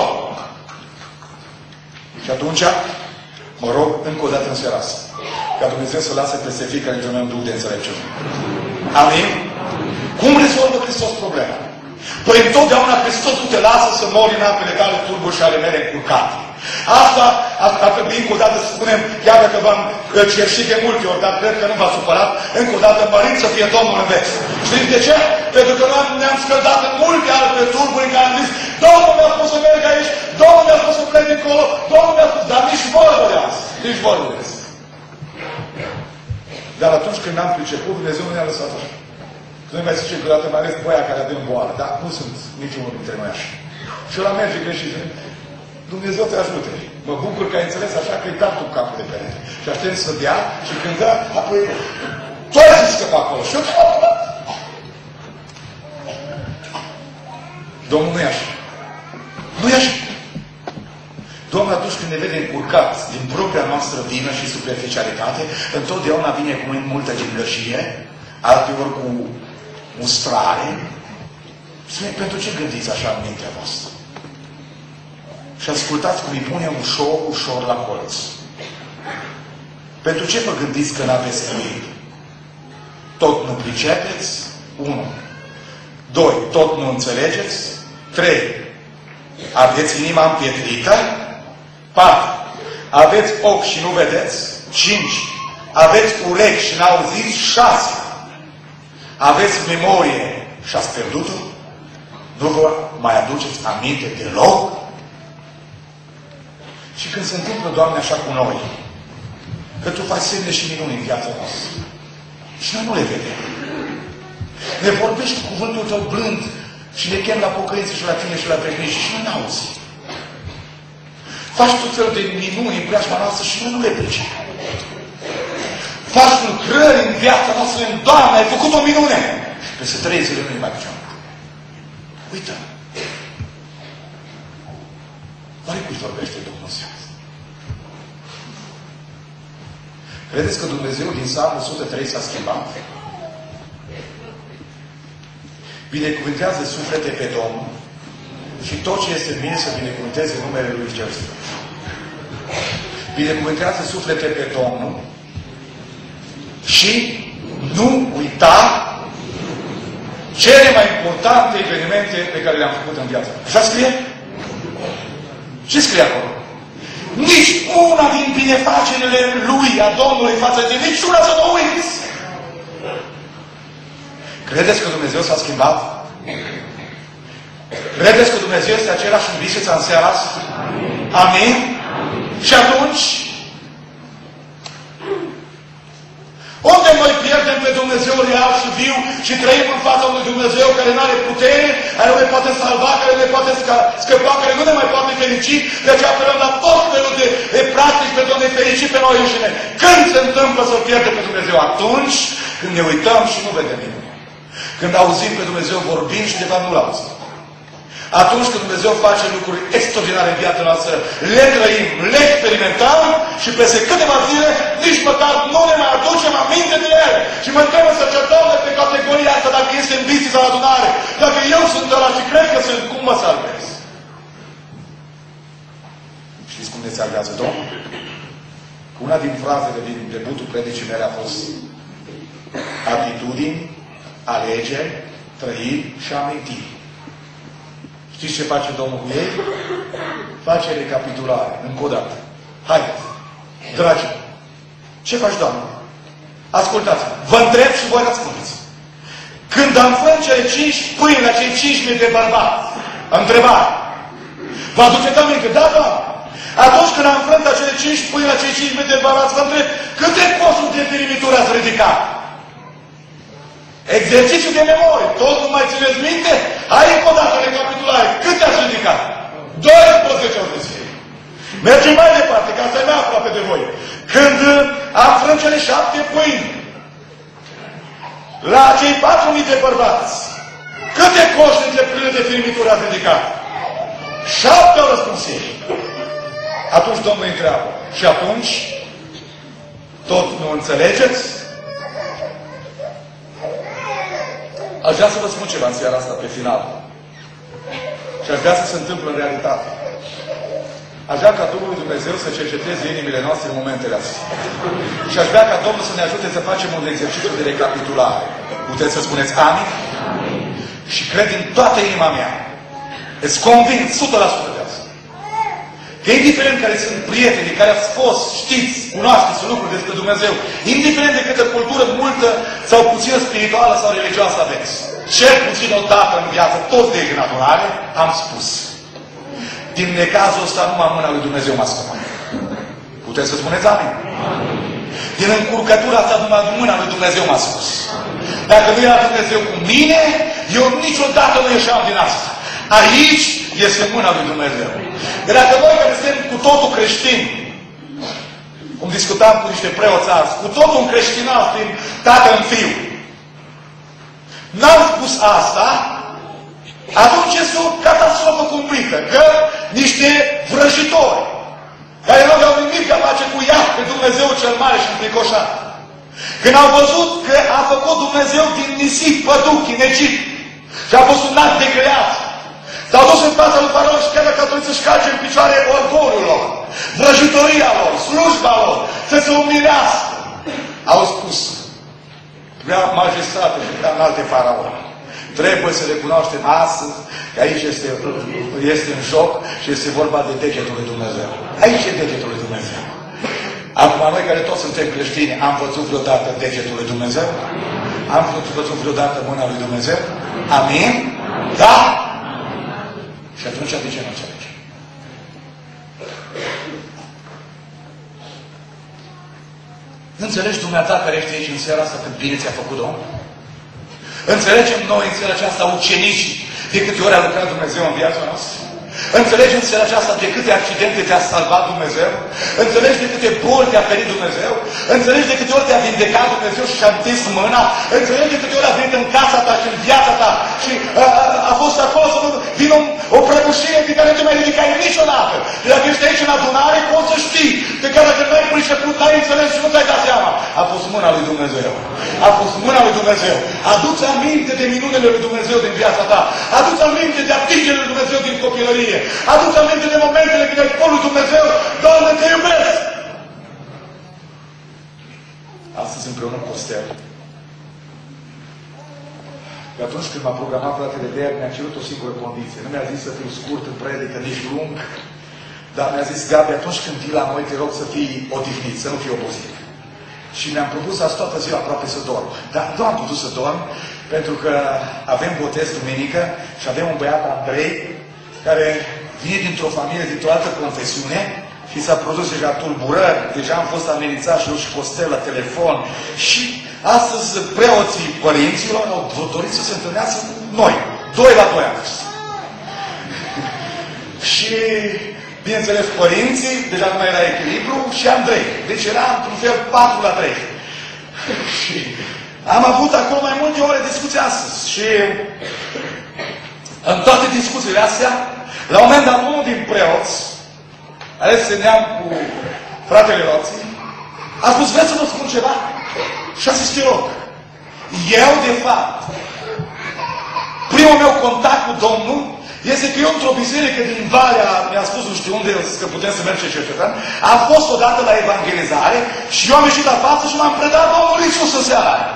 Și atunci, mă rog, încă o dată în seara asta, ca Dumnezeu să lase peste fiecare dintre noi un duc de înțelepciune. Amin? Cum rezolvă Hristos problema? Păi întotdeauna Hristos nu te lasă să mori în apele tale tulburi și ale mele încurcate. Asta ar trebui încă o dată să spunem, chiar dacă v-am cerșit de multe ori, dar cred că nu v-a supărat, încă o dată mărit să fie Domnul în veci. Știți de ce? Pentru că noi ne-am scăldat în multe alte tulburi în care am zis, Domnul mi-a spus să merg aici, Domnul mi-a spus să plec dincolo, Domnul mi-a spus, dar nici vorbă de asta. Nici vorbă de asta. Dar atunci când n-am priceput, Dumnezeu nu ne-a lăsat așa. Nu mai zice câteodată, mai ales boia care avem boală, dar nu sunt niciunul dintre noi așa. Și ăla merge greșit. Dumnezeu te ajute. Mă bucur că ai înțeles așa că îi dat cu capul de perete. Și aștept să dea și când dă, apoi tu ai zis că pe acolo. Și eu Domnul nu e așa. Nu e așa. Domnul atunci când ne vede încurcați din propria noastră vină și superficialitate, întotdeauna vine cu multă gingășie, alteori cu mustrare. Spune, pentru ce gândiți așa în mintea voastră? Și ascultați cum îi pune ușor, ușor la colț. Pentru ce vă gândiți că n-aveți nimic? Tot nu pricepeți? 1. 2. Tot nu înțelegeți? 3. Aveți inima împietrită? 4. Aveți ochi și nu vedeți? 5. Aveți urechi și n-auziți? 6. Aveți memorie și ați pierdut-o? Nu vă mai aduceți aminte deloc? Și când se întâmplă, Doamne, așa cu noi, că Tu faci semne și minuni în viața noastră, și noi nu le vedem. Ne vorbești cu cuvântul Tău blând și ne chem la pocăință și la Tine și la veșnicie și noi n-auzi. Faci tot felul de minuni în preajma noastră și noi nu le pricepem. Faci lucrări în viața noastră, în Doamne, ai făcut o minune. Și peste 3 zile nu ne mai ducem. Uită. Oare cui vorbește Domnul Dumnezeu? Credeți că Dumnezeu din Psalmul 103 s-a schimbat? Binecuvântează suflete pe Domnul și tot ce este în mine să binecuvânteze numele Lui Cel Sfânt. Binecuvântează suflete pe Domnul și nu uita cele mai importante evenimente pe care le-am făcut în viață. Așa scrie? Ce scrie acolo? Nici una din binefacerile Lui, a Domnului față de niciuna să nu uiți. Credeți că Dumnezeu s-a schimbat? Credeți că Dumnezeu este același în biseța în seara asta? Amin? Și atunci, unde noi pierdem pe Dumnezeu real și viu și trăim în fața unui Dumnezeu care nu are putere, care nu ne poate salva, care nu ne poate scăpa, care nu ne mai poate ferici, de aceea apelăm la tot felul de practici pentru a ne ferici pe noi înșine. Când se întâmplă să pierdem pe Dumnezeu? Atunci când ne uităm și nu vedem nimic. Când auzim pe Dumnezeu vorbind și de fapt nu-L auzim. Atunci când Dumnezeu face lucruri extraordinare în viața noastră, le trăim, le experimentăm și peste câteva zile nici măcar nu ne mai aducem aminte de ele. Și mă întreb să certăm pe categoria asta dacă este în biserică sau adunare. Dacă eu sunt ăla și cred că sunt, cum mă salvez? Știți cum ne salvează Domnul? Una din frazele din debutul predicii mele a fost atitudini, alegeri, trăiri și amintiri. Știți ce face Domnul cu ei? Face recapitulare. Încă o dată. Haideți, dragi, ce faci, Doamne? Ascultați-mă. Vă întreb și voi răspundeți. Când am frânt cele 5 pâini la cei 5.000 de bărbați, întrebare. Vă aduceți aminte? Da, Doamne. Atunci când am frânt acele 5 pâini la cei 5.000 de bărbați, vă întreb, câte posturi de firmituri ați ridicat? Exercițiu de memorie. Tot nu mai țineți minte? Hai încă o dată recapitulare. Câte ați ridicat? 12 au zis. Mergem mai departe, ca să mai aproape de voi. Când am frânt cele 7 pâini la cei 4.000 de bărbați, câte coșnițe pline de firmituri ați ridicat? 7 au răspuns ei. Atunci Domnul întreabă. Și atunci, tot nu înțelegeți? Aș vrea să vă spun ceva în seara asta, pe final. Și aș vrea să se întâmplă în realitate. Aș vrea ca Duhul lui Dumnezeu să cerceteze inimile noastre în momentele astea. Și aș vrea ca Domnul să ne ajute să facem un exercițiu de recapitulare. Puteți să spuneți amin? Amin. Și cred din toată inima mea, îți convins 100% de asta, că indiferent care sunt prietenii, care ați fost, știți, cunoașteți lucruri despre Dumnezeu, indiferent de câtă cultură multă sau puțină spirituală sau religioasă aveți, cel puțin o dată în viață, toți de în adunare, am spus. Din necazul ăsta numai mâna lui Dumnezeu m-a scăpat. Puteți să spuneți amin? Din încurcătura asta numai mâna lui Dumnezeu m-a scos. Dacă nu era Dumnezeu cu mine, eu niciodată nu ieșeam din asta. Aici este mâna lui Dumnezeu. Că dacă noi care suntem cu totul creștini, cum discutam cu niște preoți azi, cu totul în creștinal, suntem tată în fiu, n-am spus asta, atunci este o catastrofă cumplită. Că niște vrăjitori, care nu aveau nimic de a face cu ea, pe Dumnezeu cel mare și înfricoșat, când au văzut că a făcut Dumnezeu din nisip păduchi în Egipt și a fost un act de creație, s-au dus în fața lui Faraon și chiar dacă au trebuit să-și calce în picioare orgolul lor, vrăjitoria lor, slujba lor, să se umilească, au spus: prea majestate și prea înalte Faraon, trebuie să recunoaștem astăzi că aici este în joc și este vorba de degetul lui Dumnezeu. Aici e degetul lui Dumnezeu. Acum, noi care toți suntem creștini, am văzut vreodată degetul lui Dumnezeu? Am văzut vreodată mâna lui Dumnezeu? Amin? Da? atunci de ce nu înțelegi? Nu înțelegi dumneata care ești aici în seara asta cât bine ți-a făcut Domnul? Înțelegem noi în seara aceasta ucenicii de câte ori a lucrat Dumnezeu în viața noastră? Înțelegi în seara aceasta de câte accidente te-a salvat Dumnezeu? Înțelegi de câte boli te-a ferit Dumnezeu? Înțelegi de câte ori te-a vindecat Dumnezeu și și-a întins mâna? Înțelegi de câte ori a venit în casa ta și în viața ta și a fost acolo să vină o prăbușire pe care nu te mai ridicai niciodată. De dacă ești aici în adunare, poți să știi că chiar dacă n-ai priceput, n-ai înțeles și nu ți-ai dat seama. A fost mâna lui Dumnezeu. A fost mâna lui Dumnezeu. Adu-ți aminte de minunile lui Dumnezeu din viața ta. Adu-ți aminte de atingerile lui Dumnezeu din copilărie. Adu-ți aminte de momentele când ai spus lui Dumnezeu, Doamne, te iubesc! Astăzi împreună cu Costel. Că atunci când m-a programat fratele de mi-a cerut o singură condiție. Nu mi-a zis să fiu scurt în predică, nici lung. Dar mi-a zis, Gabi, atunci când vii la noi, te rog să fii odihnit, să nu fii obosit. Și mi-am propus azi toată ziua aproape să dorm. Dar nu am putut să dorm, pentru că avem botez duminică și avem un băiat, Andrei, care vine dintr-o familie, dintr-o altă confesiune și s-a produs deja tulburări. Deja am fost amenințat și eu și Costel la telefon. Și astăzi preoții părinților au dorit să se întâlnească cu noi. 2 la 2 am fost. Și, bineînțeles, părinții, deja nu mai era echilibru, și Andrei. Deci era, într-un fel, 4 la 3. Și am avut acolo mai multe ore discuții astăzi. Și în toate discuțiile astea, la un moment dat, unul din preoți, care se neam cu fratele Roții, a spus, vreți să vă spun ceva? Și a zis, te rog. Eu, de fapt, primul meu contact cu Domnul este că eu într-o biserică din Valea, mi-a spus nu știu unde, că putem să mergem și cercetăm, am fost odată la evangelizare și eu am ieșit la față și m-am predat Domnul Iisus în seara aia.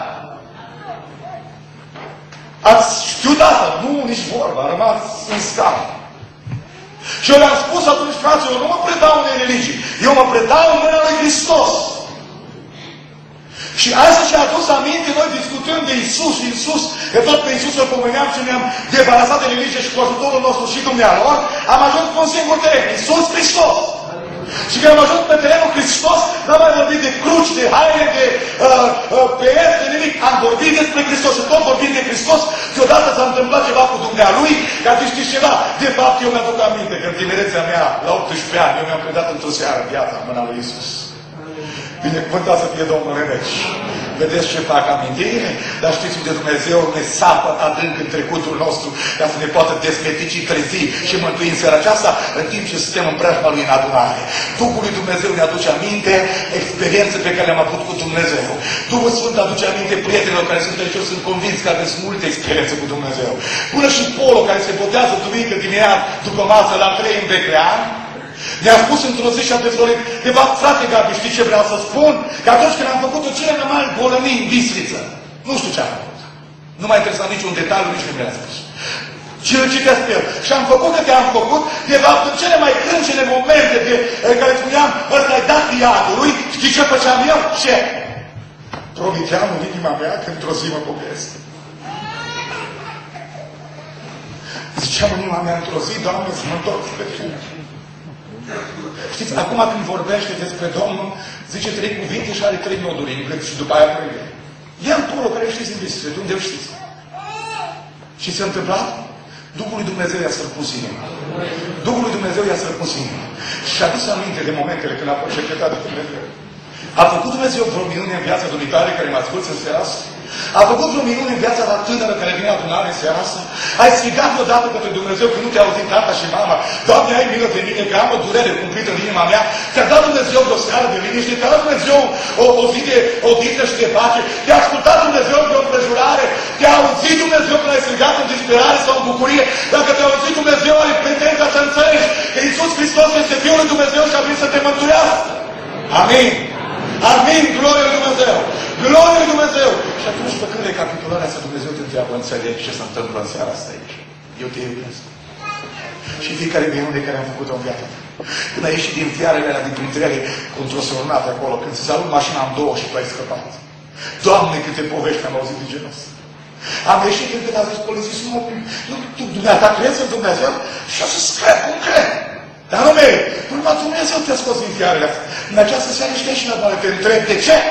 Ați știut asta? Nu, nici vorba, a rămas în scaun. Și eu le-am spus atunci, frații, eu nu mă predau unei religii, eu mă predau în mâna lui Hristos. Și asta și-a adus aminte, noi discutând de Iisus și Iisus, că tot pe Iisus îl pomeneam și ne-am debarasat de religie și cu ajutorul nostru și dumnealor, am ajuns cu un singur teren, Iisus Hristos. Și când am ajuns pe terenul Hristos, n-am mai vorbit de cruci, de haine, de PS, de nimic. Am vorbit despre Hristos și tot vorbind de Hristos, deodată s-a întâmplat ceva cu dumnealui, ca să știți ceva. De fapt, eu mi-aduc aminte că în tinerețea mea, la 18 ani, eu mi-am predat într-o seară viața în mâna lui Iisus. Binecuvântat să fie Domnul Remeci. Vedeți ce fac amintire? Dar știți unde Dumnezeu ne sapă adânc în trecutul nostru ca să ne poată desmetici, trezi și mântui în seara aceasta în timp ce suntem în preajma Lui în adunare. Duhul lui Dumnezeu ne aduce aminte experiențe pe care le-am avut cu Dumnezeu. Duhul Sfânt aduce aminte prietenilor care sunt aici. Eu sunt convins că aveți multe experiențe cu Dumnezeu. Până și Polo, care se botează duminică dimineață după masă la 3 în Beclean, ne-a spus într-o zi și a dezvolit. De fapt, frate Gabi, știi ce vreau să spun? Că atunci când am făcut cele mai mari bolănii în Bistriță, nu știu ce am făcut. Nu m-a interesat niciun detaliu, nici nu mi-a spus. Și îl citesc pe el. Și am făcut câte am făcut, de fapt, în cele mai crâncene momente în care spuneam, ăsta i-ai dat iadului, știi ce făceam eu? Ce? Promiteam în inima mea că într-o zi mă pocăiesc. Ziceam în inima mea într-o zi, Doamne, să mă întorc spre Tine. Știți, acum când vorbește despre Domnul, zice 3 cuvinte și are 3 noduri în gât și după aia prinde. E în Polo, care știți în Bistriță, de unde o știți? Și se întâmpla? Duhul lui Dumnezeu i-a sărpus inima. Duhul lui Dumnezeu i-a sărpus inima. Și a adus aminte de momentele când a fost cercetat de Dumnezeu. A făcut Dumnezeu vreo minune în viața dumitare care mă asculți în seara asta? A făcut vreo minune în viața ta tânără care vine adunare în seara asta? Ai strigat odată către Dumnezeu când nu te-a auzit tata și mama? Doamne, ai milă de mine, că am o durere cumplită în inima mea. Te-a dat Dumnezeu de o seară de liniște, te-a dat Dumnezeu o zi de odihnă și de pace, te-a ascultat Dumnezeu de o împrejurare, te-a auzit Dumnezeu când ai strigat în disperare sau în bucurie. Dacă te-a auzit Dumnezeu, ai pretenția să înțelegi că Iisus Hristos este Fiul lui Dumnezeu și a venit să te mântuiască. Amin. Amin, glorie lui Dumnezeu! Glorie lui Dumnezeu! Și atunci, făcând recapitularea asta, Dumnezeu te întreabă, înțelegi ce se întâmplă în seara asta aici. Eu te iubesc. Și fiecare minune care am făcut-o în viața ta. Când ai ieșit din fiarele alea, din printre ele, într-o sornată acolo, când ți s-a luat mașina în două și tu ai scăpat. Doamne, câte povești am auzit din genul ăsta. Am ieșit încât a zis polițistul, nu, tu, dumneata, crezi în Dumnezeu? Și a zis, cred, cum cred? Dar nu merg. Urma Dumnezeu te-a scos din fiarele astea. În această seară știi și la mare, te întreb, de ce?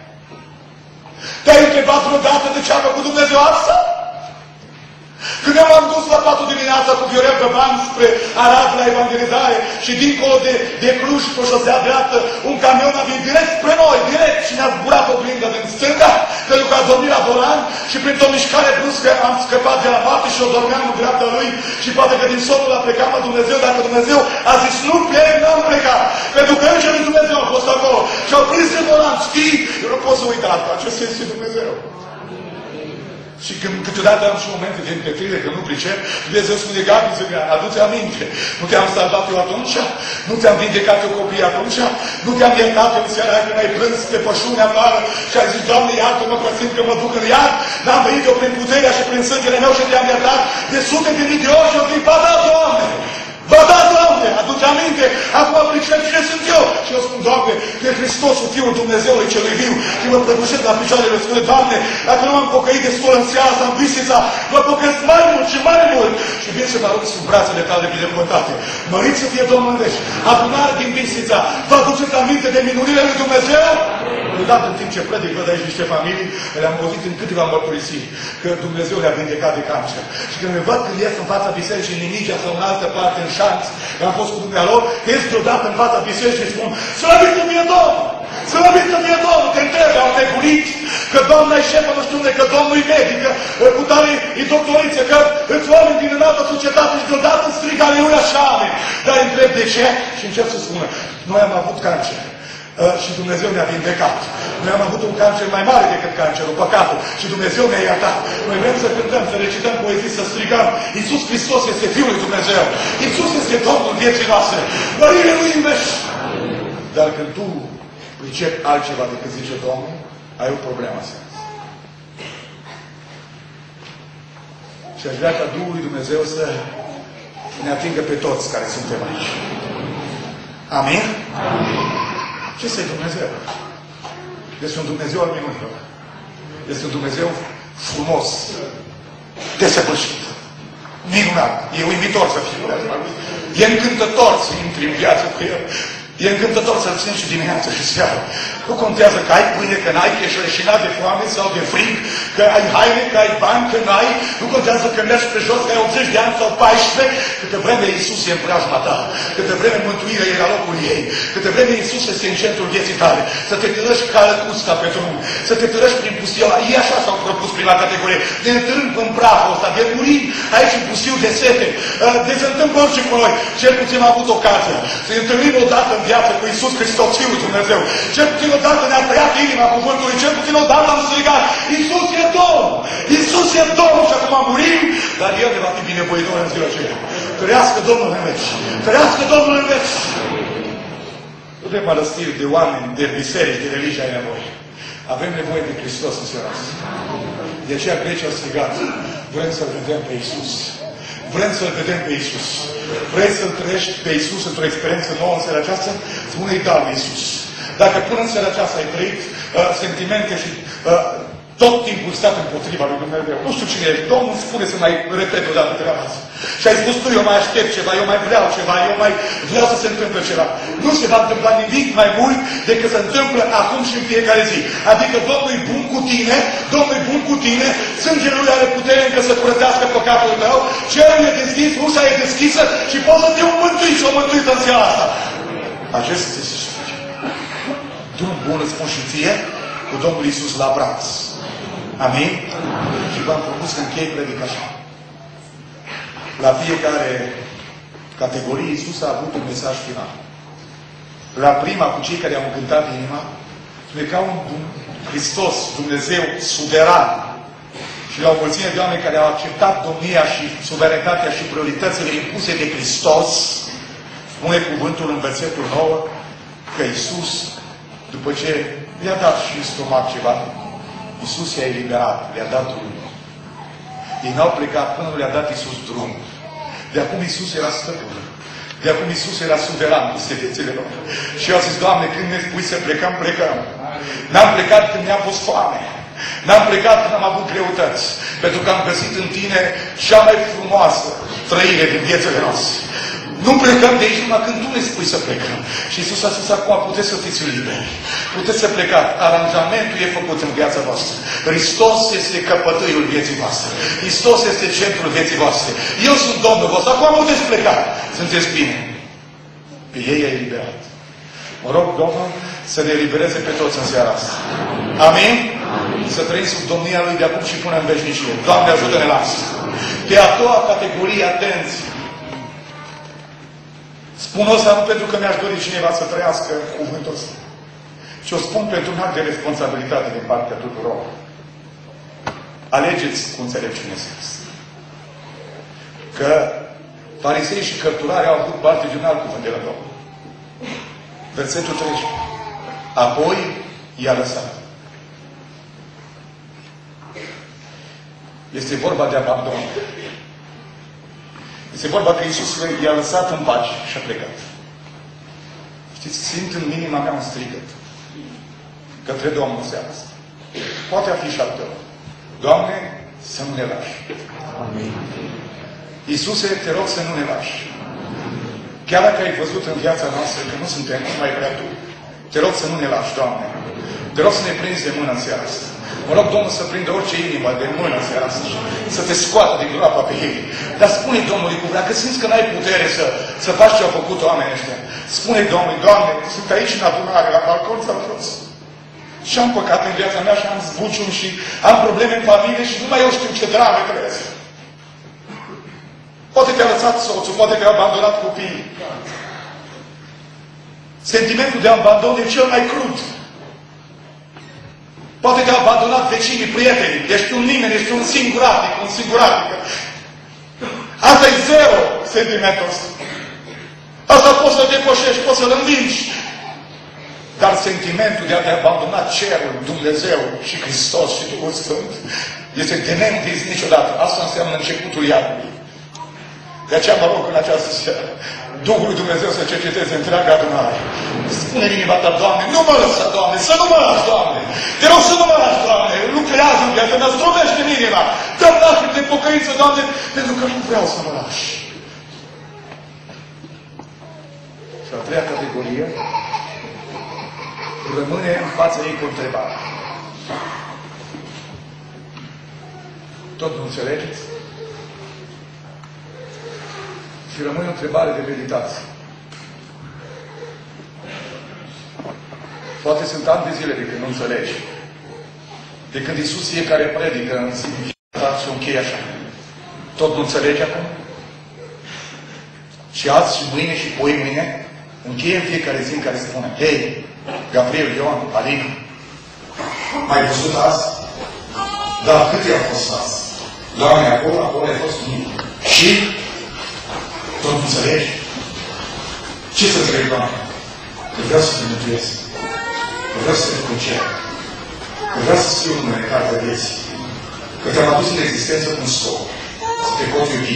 Te-ai întrebat vreodată de ce a făcut Dumnezeu asta? Când eu m-am dus la 4 dimineața cu Viorel Băban spre Arad la evangelizare și dincolo de Cluj, pe șosea dreaptă, un camion a venit direct spre noi, direct, și ne-a zburat oglinda din stânga, pentru că a dormit la volan și printr-o mișcare bruscă am scăpat de la moarte și o dormeam în dreapta lui și poate că din somnul a plecat, mă, Dumnezeu, dacă Dumnezeu a zis nu plec, n-am plecat. Pentru că Îngerii Dumnezeu a fost acolo și au prins de volan, știi? Eu nu pot să uit asta, acesta este Dumnezeu. Și când câteodată am și momente de împetrire, că nu pricep, Dumnezeu spune, Gabi, adu-ți aminte. Nu te-am salvat eu atunci? Nu te-am vindecat eu copiii atunci? Nu te-am iertat eu în seara aia când ai plâns pe pășunea mare și ai zis, Doamne, iartă-mă că simt că mă duc în iad? N-am venit eu prin puterea și prin sângele meu și te-am iertat de sute de mii de ori și eu zic, ba da, Doamne! Ba da, Doamne, aduce aminte, acum pricep cine sunt eu. Și eu spun, Doamne, că Hristosul, Fiul Dumnezeului celui viu, și mă prăbușesc la picioarele, spune, Doamne, dacă nu m-am pocăit destul în seara asta, în Bistrița, mă pocăiesc mai mult și mai mult. Și vin să mă arunc sub brațele tale binecuvântate. Mărit să fie Domnul în veci. Adunare din Bistrița, vă aduceți aminte de minunile lui Dumnezeu? Deodată, în timp ce predic, văd aici niște familii, le-am auzit în câteva mărturisiri că Dumnezeu le-a vindecat de cancer. Și când le văd când ies în fața bisericii, în Nimicea sau în altă parte, în Șanț, am fost cu dumnealor, ies deodată în fața bisericii și spun, slăvit să fie Domnul! Slăvit să fie Domnul! Te întrebe, au nebunit, că Doamna e șefă, nu știu unde, că Domnul e medic, că cu tare e doctoriță, că îți oameni din înaltă societate și deodată strigă aleluia și amen. Dar îi întreb de ce și încep să spună, noi am avut cancer. Și Dumnezeu ne-a vindecat. Noi am avut un cancer mai mare decât cancerul, păcatul. Și Dumnezeu ne-a iertat. Noi vrem să cântăm, să recităm poezii, să strigăm. Iisus Hristos este Fiul lui Dumnezeu. Iisus este Domnul vieții noastre. Mărire lui în veci. Dar când tu pricepi altceva decât zice Domnul, ai o problemă asta. Și aș vrea ca Duhul lui Dumnezeu să ne atingă pe toți care suntem aici. Amin? Amin. Ce este Dumnezeu? Este un Dumnezeu al minunilor. Este un Dumnezeu frumos, desăvârșit, minunat. E uimitor să fii. E încântător să intri în viață cu El. E încântător să-L țin și dimineața și seara. Nu contează că ai pâine, că n-ai, că ești leșinat de foame sau de frig, că ai haine, că ai bani, că n-ai. Nu contează că mergi pe jos, că ai 80 de ani sau 14. Câte vreme Iisus e în preajma ta. Câte vreme mântuirea e la locul ei. Câte vreme Iisus este în centrul vieții tale. Să te târăști ca lăcuțca pe drum. Să te târăști prin pustiu. Ei așa s-au propus prima categorie. De târând în praful ăsta, de murim aici în pustiu de sete. De se întâmplă orice cu noi. Cel puțin am avut ocazia să întâlnim odată în viață cu Iisus Hristos, Fiul Dumnezeu. Cel puțin odată ne-a tăiat inima cuvântului, cel puțin odată am strigat, Iisus e Domnul! Iisus e Domnul! Și acum murim, dar El ne va fi binevoitor în ziua aceea. Trăiască Domnul în veci! Trăiască Domnul în veci! Nu de mănăstiri, de oameni, de biserici, de religie ai nevoie. Avem nevoie de Hristos în seara asta. De aceea grecii au strigat, vrem să-L vedem pe Iisus. Vrem să-L vedem pe Iisus. Vrei să-L trăiești pe Iisus într-o experiență nouă în seara aceasta? Spune-i da lui Iisus. Dacă până în seara aceasta ai trăit sentimente și tot timpul stat împotriva lui Dumnezeu, nu știu cine ești, Domnul spune să mai repet o dată treaba asta. Și ai spus tu, eu mai aștept ceva, eu mai vreau ceva, eu mai vreau să se întâmple ceva. Nu se va întâmpla nimic mai mult decât se întâmplă acum și în fiecare zi. Adică Domnul e bun cu tine, Domnul e bun cu tine, sângele Lui are putere încă să curățească păcatul tău, cerul e deschis, ușa e deschisă și poți să te mântui și o mântuit în seara asta. Acesta este suficient. Drum bun îți spun și ție, cu Domnul Iisus la braț. Amin? Și v-am propus că închei predica așa. La fiecare categorie Iisus a avut un mesaj final. La prima, cu cei care au încântat inima, spune ca un Hristos, Dumnezeu suveran, și la o mulțime de oameni care au acceptat domnia și suveranitatea și prioritățile impuse de Hristos, spune cuvântul în versetul 9, că Iisus, după ce i-a dat și în stomac ceva, Iisus i-a eliberat, le-a dat drumul. Ei n-au plecat până nu le-a dat Iisus drumul. De acum Iisus era stăpân. De acum Iisus era suveran peste viețile lor. Și eu am zis, Doamne, când ne spui să plecăm, plecăm. N-am plecat când mi-a fost foame. N-am plecat când am avut greutăți. Pentru că am găsit în tine cea mai frumoasă trăire din viețile noastre. Nu plecăm de aici numai când tu ne spui să plecăm. Și Iisus a spus acum, puteți să fiți liberi. Puteți să plecați. Aranjamentul e făcut în viața voastră. Hristos este căpătâiul vieții voastre. Hristos este centrul vieții voastre. Eu sunt Domnul vostru. Acum puteți pleca. Sunteți bine. Pe ei i-a eliberat. Mă rog, Domnul, să ne elibereze pe toți în seara asta. Amin? Să trăim sub domnia Lui de acum și până în veșnicie. Doamne, ajută-ne la asta. Pe a doua categorie, atenție. Spun asta nu pentru că mi-aș dori cineva să trăiască cuvântul ăsta, ci o spun pentru un act de responsabilitate din partea tuturor. Alegeți cu înțelepciune sens. Că farisei și cărturari au avut parte de un alt cuvânt de la Domnul. Versetul 13. Apoi i-a lăsat. Este vorba de abandon. Este vorba că Iisus i-a lăsat în pace și a plecat. Știți, simt în inima mea un strigăt către Domnul seara asta. Poate a fi și al tău. Doamne, să nu ne lași. Amin. Iisuse, te rog să nu ne lași. Chiar dacă ai văzut în viața noastră că nu suntem cum mai vrea Tu, te rog să nu ne lași, Doamne. Te rog să ne prinzi de mână în seara asta. Mă rog, Domnul, să prindă orice inimă de mână în seara asta și să te scoată din groapa pe ei. Dar spune Domnului cu vrea, că simți că n-ai putere să faci ce au făcut oamenii ăștia. Spune Domnului, Doamne, sunt aici în adunare, la balcon sau jos. Și am păcat în viața mea și am zbuciumi și am probleme în familie și nu mai eu știu ce drame trăiesc. Poate te-a lăsat soțul, poate te-a abandonat copiii. Sentimentul de abandon e cel mai crud. Poate te-a abandonat vecinii, prietenii. Ești un nimeni, ești un singuratic, un singuratică. Asta e zero, sentimentul ăsta. Asta poți să depășești, poți să-l învingi. Dar sentimentul de a te abandona cerul, Dumnezeu și Hristos și Duhul Sfânt este de neînvins niciodată. Asta înseamnă începutul iadului. De aceea mă rog în această seară, Duhul lui Dumnezeu să cerceteze întreaga adunare. Spune în inima ta, Doamne, nu mă lăsa, Doamne, să nu mă lași, Doamne. Te rog să nu mă lași, Doamne. Lucrează în viața mea, zdrobește în inima. Dă-mi lacrimi de pocăință, Doamne, pentru că nu vreau să mă lași. Și a treia categorie rămâne în fața ei cu întrebare. Tot nu înțelegeți? Și rămâne o întrebare de meditație. Poate sunt ani de zile de când nu înțelegi. De când Iisus fiecare predică în viața și o încheie așa. Tot nu înțelegi acum? Și azi și mâine și poi mâine încheie în fiecare zi în care spune: Hei, Gabriel, Ioan, Alina, m-ai văzut azi? Dar cât i-a fost azi? Doamne, acolo ai fost nimic. Și tot nu înțelegi? Ce să înțeleg, Doamne? Că vreau să te mântuiesc. Că vreau să te duc în cer. Că vreau să scriu numele în cartea vieții. Că te-am adus în existență cu un scop. Să te pot iubi.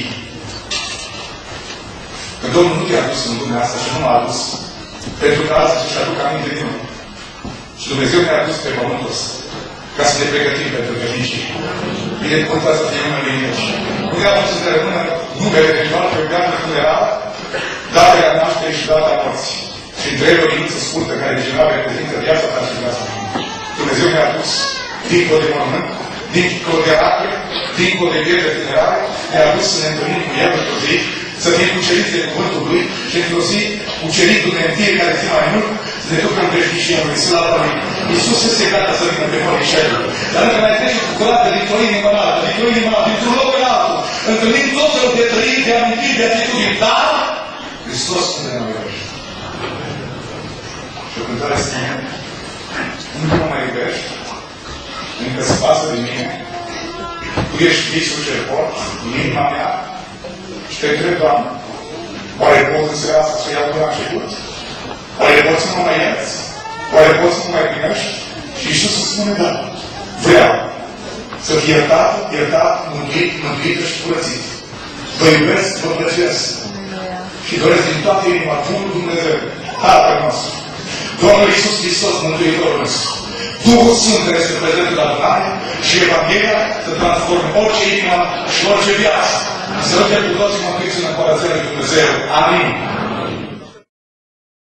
Că Domnul nu te-a adus în lumea asta și nu m-a adus pentru că azi să-și aduc aminte din urmă. Și Dumnezeu ne-a adus pe pământul ăsta ca să ne pregătim pentru veșnicie. Binecuvântat să fie numele Lui. Nu ne-a adus să ne rămână numele de doar pe gardă funerală, darea nașterii și data morții. Și între ele o liniță scurtă care cineva reprezintă viața ta și viața ta. Dumnezeu ne-a adus dincolo de mormânt, dincolo de racre, dincolo de viață funerare, ne-a adus să ne întâlnim cu El într-o zi, să fim cuceriți de cuvântul Lui și într-o zi, cucerindu-ne în fiecare zi mai mult, să ne ducă în veșnicie în slava Lui. Iisus este gata să vină pe noi și aici. Dar încă mai trece cu curată dintr-o inimă în altă, dintr-o inimă în altă, dintr-un loc în altul, întâlnind tot felul de trăiri, de amintiri, de atitudini. Dar Hristos nu ne iubește. Și o cântare spune: încă mă mai iubești, încă se pasă de mine, Tu ești visul ce port în inima mea și te întreb, Doamne, oare pot în seara asta să iau de la început? Oare pot să mă mai ierți? Oare pot să mă mai primești? Și Iisus îți spune: da, vreau să fii iertat, mântuită și curățit. Vă iubesc, vă plăcesc. Și doresc din toată inima Bunul Dumnezeu, Tatăl nostru, Domnul Iisus Hristos, Mântuitorul nostru, Duhul Sfânt care este prezent în adunare și Evanghelia să transforme orice inimă și orice viață. Să rămânem cu toții mântuiți în împărăția lui Dumnezeu. Amin.